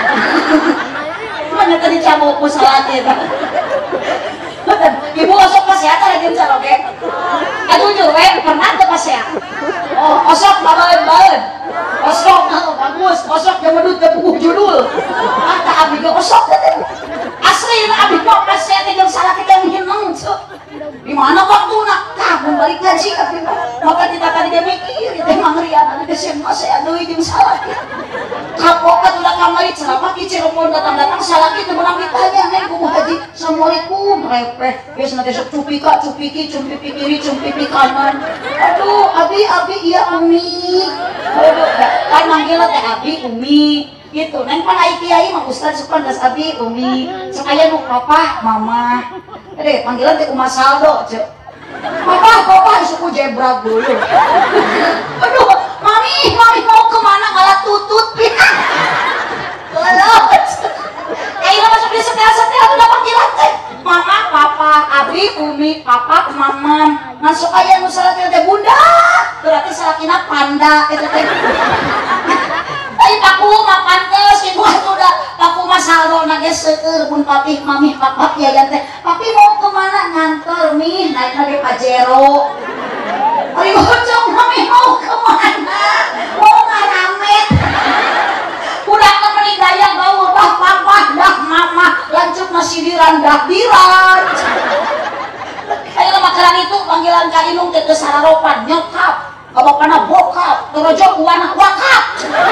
mana tadi cabuk ku salaki tah ibu osok pasea lagi caloge aduh jujur we pernah teu pasea oh osok baeun-baeun osok bagus osok yang medut ke buku judul kata abdi ge osok teh asli abdi kok pasea teh jeung salah kita hineng di mana waktuna kabun balik ngaji abdi maka tidak tadi dia mikir teh mangrian anu teh sen pasea deui jeung salah kapokat udah kamari cenah ki Cirebon datang-datang salah kitu menang ditanya neng ku Haji assalamualaikum repeh biasana teh sok cupika cupiki cumpipi kiri cumpipi kanan aduh abi abi iya umi aduh kan manggilna teh abi umi gitu neng pan ai kiai mah ustaz suka geus abi umi sok aya nu papa mama teh panggilan teh Uma Saldo ceuk papa papa suku jebra dulu aduh mami mami mau kemana malah tutut lelos ayo masuk di setel-setel udah panggilan teh mama papa abi umi papa mama masuk aya nu salatna teh bunda berarti salakina panda eta teh tapi paku mah pantes ibu atuh da paku mah saldo na geus seueur mun papih mamih papa yayan teh papi mau kemana kemana ngantor nih naik naik Pajero. Ari bocong mami mau kemana? Mau ngaramet. Udah kemana daya gaul dah papa dah mama lanjut masih dirandah diran. Ayo makaran itu panggilan ka Inung teh teu sararopan nyokap. Kabapana bokap, terojo uana wakap.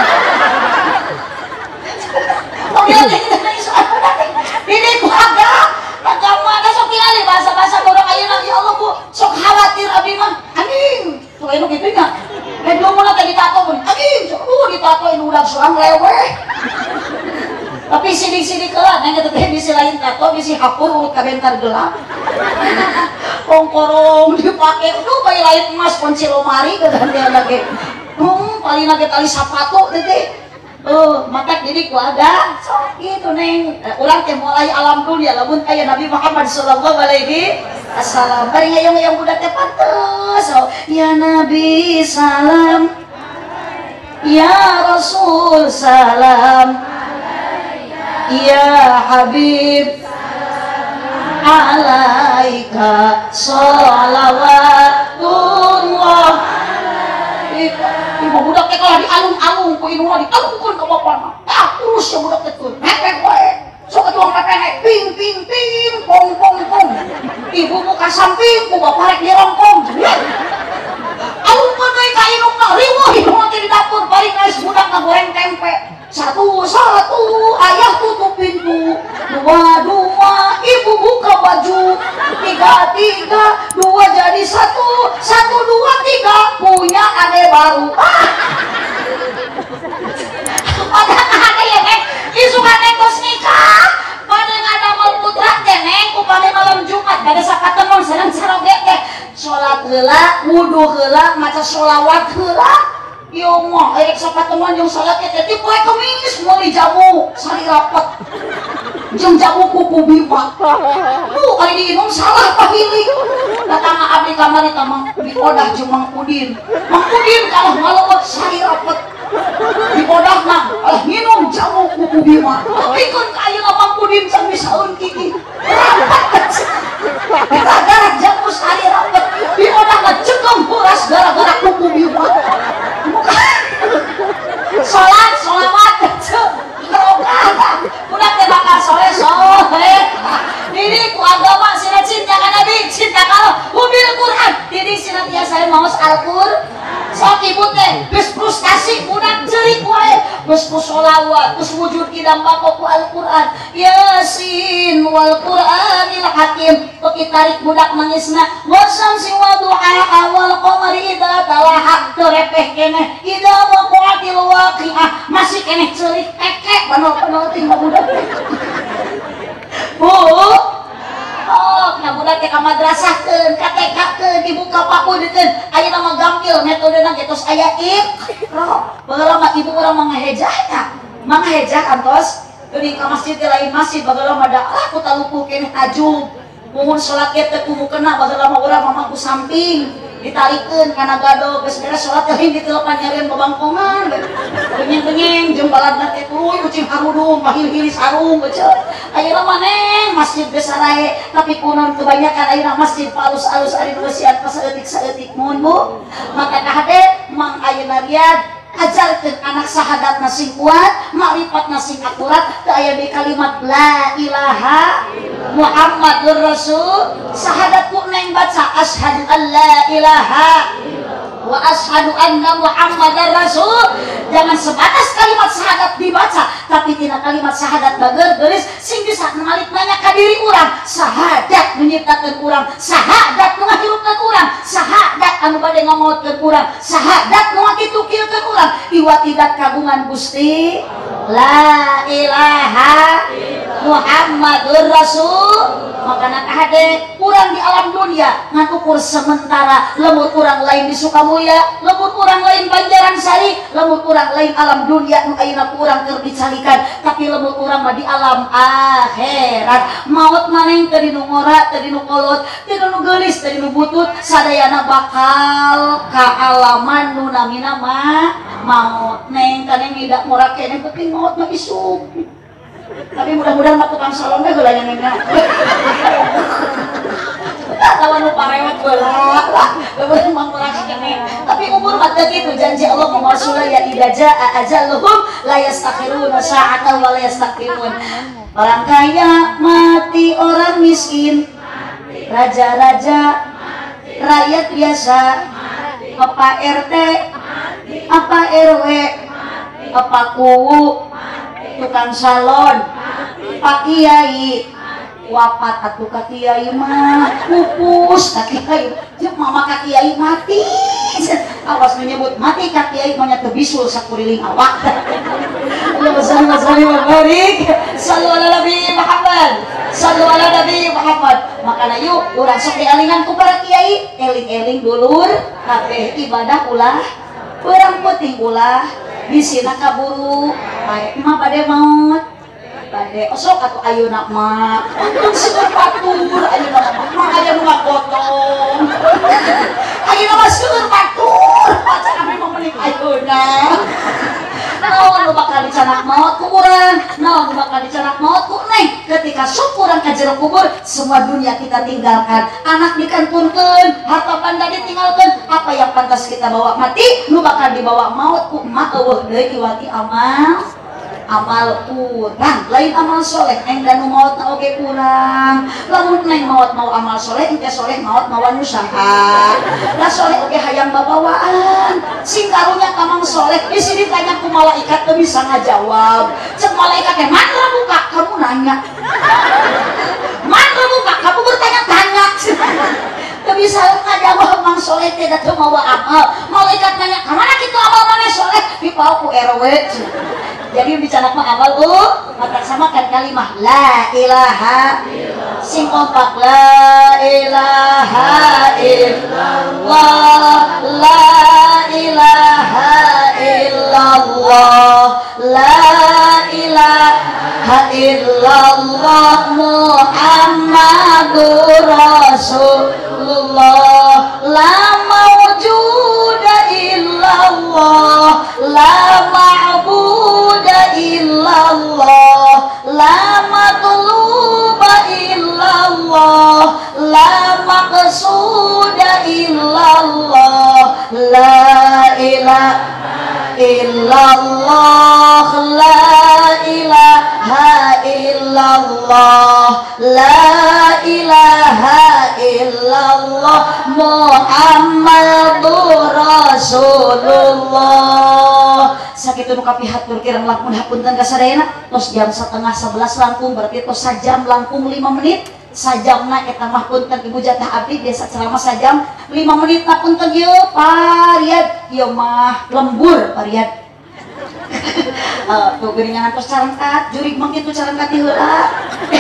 Panggilan teh ini keluarga agama ada sok pilih bahasa-bahasa orang ayeuna ya Allah Bu sok khawatir abi mah anjing tuh anu kitu nya eh belum mana tadi tato pun anjing sok uh ditato ini udah suang lewe tapi sidik-sidik kelah nang teh bisi lain tato bisi hapur urut ka bentar gelap kongkorong dipake tuh bayi lain emas kunci lomari kegantian lagi hmm paling lagi tali sepatu teh oh, mata jadi keluarga so gitu neng ulang teh mulai alam dunia lamun aya Nabi Muhammad sallallahu alaihi wasallam bari ngayong-ngayong budak teh pantes so ya Nabi salam ya Rasul salam ya Habib alaika sholawatullah ibu budak teh kalau di alung-alung ku indung di alungkeun ka bapana ah terus ya budak teh teh mepet wae sok atuang pepene ping ping ping pong pong pong ibu muka samping ku bapak rek dirongkong alungkeun deui ka indung na riweuh indung teh di dapur bari geus budak ngagoreng tempe satu satu ayah tutup pintu dua dua ibu buka baju tiga tiga dua jadi satu satu dua tiga punya ade baru ah pada ada ya neng isu neng kos nikah pada ada mal putra teh neng ku pada malam Jumat pada sakatenon sedang saroge teh sholat heula wudu heula maca sholawat heula yo mah erek sakatenon jeung salat teh ti poe Kamis mau dijamu sari rapet jeung jamu kuku bima tuh ari diinung salah pahili datang abdi kamari tamang diodah jeung Mang Udin Mang Udin kalah malewet sari rapet dipodahna alah minum jamu kuku bima pikeun ka ayeuna Mang Udin can bisaeun kiki rapet gara-gara jamu sari rapet dipodahna cekem huras gara-gara kuku bima sholat sholawat rokah udah teh bakal soleh soleh ini ku agama sina cinta ka Nabi cinta ka mobil Quran jadi sina tiasa maos Al-Qur'an sok ibu teh geus frustasi budak ceurik wae geus ku sholawat geus wujud kidam bako ku Al-Qur'an Yasin wal Qur'anil Hakim beki tarik budak mangisna wasamsi wa duha wal qamari idza talaha teu repeh keneh idza waqa'atil waqi'ah masih keneh ceurik keke panol-panol ting budak Bu oh na budak teh ka madrasah keun ka T K keun dibuka pakudeun ayeuna mah gampil metodena getos aya iqra baheula mah ibu urang mah ngahejahnya mah ngahejah kantos deui ka masjid teh lain masjid bageula mah da ah ku talupuh keneh ajub mumun salat teh kudu kena bageula mah urang mah ku samping ditarikeun kana gado geus beres salat teh ditelepan nyarieun babangkongan benyeng-benyeng jeung baladna teh tuluy ucing harudung mahil-hili sarung beuceut ayeuna mah neng masjid geus sarae tapi kunon kebanyakan ayeuna masjid palus-alus ari nu siat pasaeutik-saeutik mun Bu maka kahade mang ayeuna riad ajarkeun anak sahadat sing kuat makrifat sing akurat teu aya di kalimat la ilaha Muhammadur Rasul sahadat ku neng baca asyhadu an la ilaha wa asyhadu anna Muhammadar Rasul jangan sebatas kalimat syahadat dibaca tapi tina kalimat syahadat bager geulis sing bisa ngalih nanya ka diri urang syahadat menyiptakeun urang syahadat nu ngahirupkeun urang syahadat anu bade ngamaotkeun urang syahadat nu ngakitukilkeun urang iwatidat kagungan Gusti la ilaha Muhammadur Rasul makana kahade urang di alam dunia ngan ukur sementara lemur urang lain di Sukamulya lemur urang lain Banjaransari lemur urang lain alam dunia nu ayeuna urang keur dicalikan tapi lemur urang mah di alam akhirat maut maneh teu dinu ngora teu dinu kolot teu dinu geulis teu dinu butut sadayana bakal ka alaman nu namina mah maut neng kaneng tidak ngora keneh penting maut mah isuk tapi mudah-mudahan mah tukang salon teh heula nya nengna lawan nu parewet beula bebeun mangkurang kene tapi umur mah teu kitu janji Allah mausula ya idaja ajaluhum la yastakhiruna sa'atan wa la yastaqdimun. Orang kaya mati, orang miskin raja-raja, rakyat biasa, apa R T, apa R W, apa kuwu, tukang salon, pak kiai, wafat atuh ka kiai mah pupus ka kiai, jeung mama ka kiai mati. Awas menyebut mati ka kiai mah nya teu bisul sakuriling awak. Allahumma shalli wa sallim wa barik sallu ala nabi Muhammad. Sallu ala nabi Muhammad. Makana yuk urang sok dielingan ku para kiai, eling-eling dulur kabeh ibadah ulah urang penting ulah bisina kaburu bae mah bade maut bade osok atuh ayeuna mah seueur batur ayeuna mah aya nu ngapotong ayeuna mah seueur batur pacar ame mah menik ayeuna naon nu bakal dicanak maut ku urang naon nu bakal dicanak maut ku neng ketika sok urang ka jero kubur semua dunia kita tinggalkan anak dikantunkeun harta banda ditinggalkeun apa yang pantas kita bawa mati nu bakal dibawa maut ku emak eueuh deui iwati amal amal kurang lain amal soleh enggan nu maut na oge kurang lamun neng maut mau amal soleh engke soleh maut mawa nu saha da soleh oge hayang babawaan sing karunya kamang soleh di sini tanya ku malaikat teu bisa ngajawab cek malaikat teh man muka kamu nanya man muka kamu bertanya-tanya teu bisa ngajawab mang soleh teh da teu mawa amal malaikat nanya kamana kitu amal maneh soleh dipau ku R W. Jadi bicara mah amal bu, maka samakan kalimah la ilaha sing kompak la ilaha illallah la ilaha illallah la ilaha illallah Muhammadur Rasulullah la mawjuda illallah la ma'buda illallah la matluba illallah la maqsuda illallah la ilaha illallah la ilaha illallah la ilaha illallah Muhammadur Rasulullah. Sakitu nu kapihatur kirang langkung hapunten kasadayana tos jam setengah sebelas langkung berarti tos sajam langkung lima menit sajamna eta mah punten ibu jatah abdi biasa ceramah sajam lima menit na punten ieu pariad ieu mah lembur pariad uh, tuh geuningan tos carengkat jurig mah kitu carengkat di heula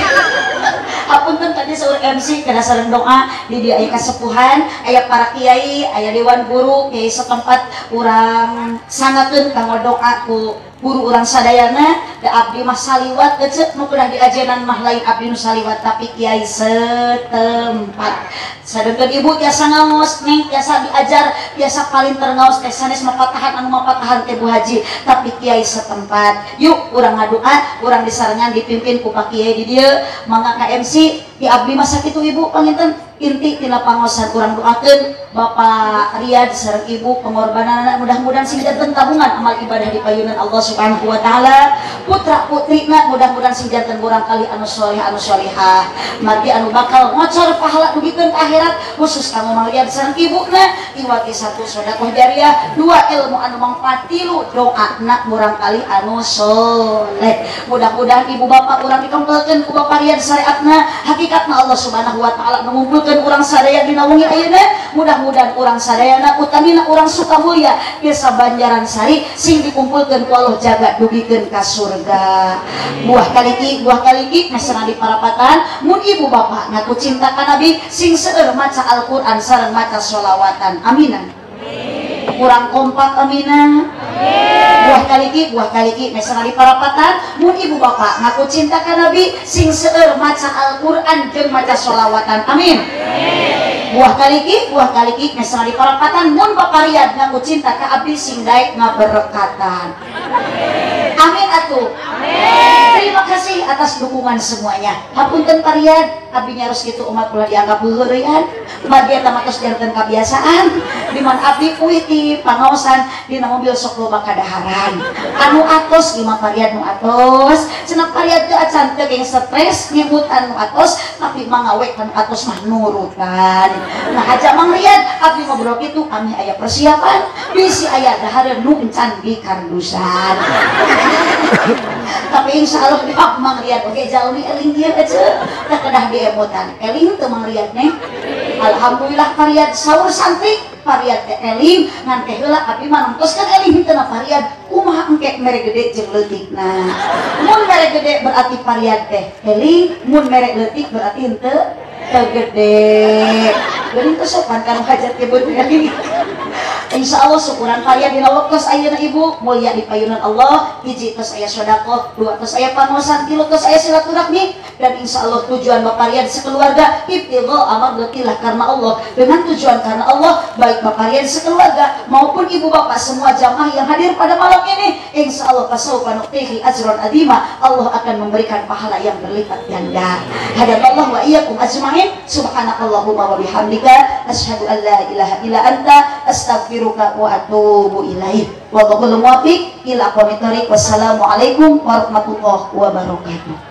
apunten tadi seueur M C kana sareng doa di dieu aya kasepuhan aya para kiai aya dewan guru kiai setempat urang sangakeun kanggo doa ku guru urang sadayana da abdi mah saliwat cek nu kudah diajenan mah lain abdi nu saliwat tapi kiai setempat sadeukeun ibu tiasa ngaos neng tiasa diajar tiasa paling terngaos teh sanes mapatahan anu mapatahan teh Bu Haji tapi kiai setempat yuk urang ngadoa urang disarengan dipimpin ku Pak Kiai di dieu mangga ka M C di abdi mah sakitu ibu panginten inti tina pangosan urang doakeun Bapak Riyad sareng ibu pengorbananna mudah-mudahan sing janten tabungan amal ibadah di payunan Allah Subhanahu wa taala putra putrina mudah-mudahan sing janten urang kali anu sholih anu sholihah margi anu bakal ngocor pahala dugikeun ka akhirat khusus kamu Mang Riyad sareng ibuna iwati satu sedekah jariah dua ilmu anu mangfaat tilu doana urang kali anu sholeh mudah-mudahan ibu bapak urang dikumpulkeun ku Bapak Riyad syariatna hakikatna Allah Subhanahu wa taala ngumpulkeun urang sadaya dina wengi ayeuna mudah-mudahan urang sadayana utamina urang Sukamulya biasa Banjaran Sari sing dikumpulkeun ku Allah jaga dugikeun ka surga buah kaliki buah kaliki mesana di parapatan mun ibu bapak ngaku cinta ka Nabi sing seueur maca Al-Qur'an sareng maca sholawatan aminan kurang kompak aminah buah kaliki buah kaliki mesana di parapatan mun ibu bapak ngaku cinta ka Nabi sing seueur maca Al-Qur'an jeung maca sholawatan amin buah kaliki buah kaliki mesana di parapatan mun Bapak Riyad ngaku cinta ka abdi sing daek ngaberkatan Amin atuh. Amin. Terima kasih atas dukungan semuanya. Hapunten parian, abdi harus gitu umat kula dianggap heureun. Bagian tamatos janten kebiasaan. Di mana abdi kuih di pangaosan dina mobil sok loba kadaharan. Anu atos lima parian nu atos. Cenah parian teu acan teu geng stres nyebut anu atos tapi mangawek anu atos mah nurutan. Nah aja Mang Riyad abdi ngobrol kitu kami aya persiapan bisi aya dahareun nu encan di kardusan. Tapi insya Allah di Mang Riyad oke jauh nih eling dia aja tak kedah diemotan eling tuh Mang Riyad nih. Alhamdulillah parian sahur santai parian teh eling ngan teh heula abdi mah nongtoskeun eling henteu parian kumaha engke mere gede jeung leutikna. Mun mere gede berarti parian teh eling, mun mere leutik berarti henteu teu gede. Geuning teh sopan kan hajat ibu eling. Insya Allah syukuran parian dina waktos ayeuna ibu mulia di payunan Allah. Hiji tos aya sedekah, dua tos aya pangosan, tilu tos aya silaturahmi, dan insya Allah tujuan baparian sekeluarga ibtigha amardhatillah karena Allah, dengan tujuan karena Allah baik baparian sekeluarga maupun ibu bapak semua jamaah yang hadir pada malam ini insya Allah fasaufa nu'tihi ajran adima, Allah akan memberikan pahala yang berlipat ganda. Hadanallahu wa iyyakum ajmain. Subhanakallahumma wa bihamdika asyhadu an la ilaha illa anta astaghfiruka wa atubu ilaik. Wallahul muwaffiq ila aqwamit thoriq. Wassalamualaikum warahmatullahi wabarakatuh.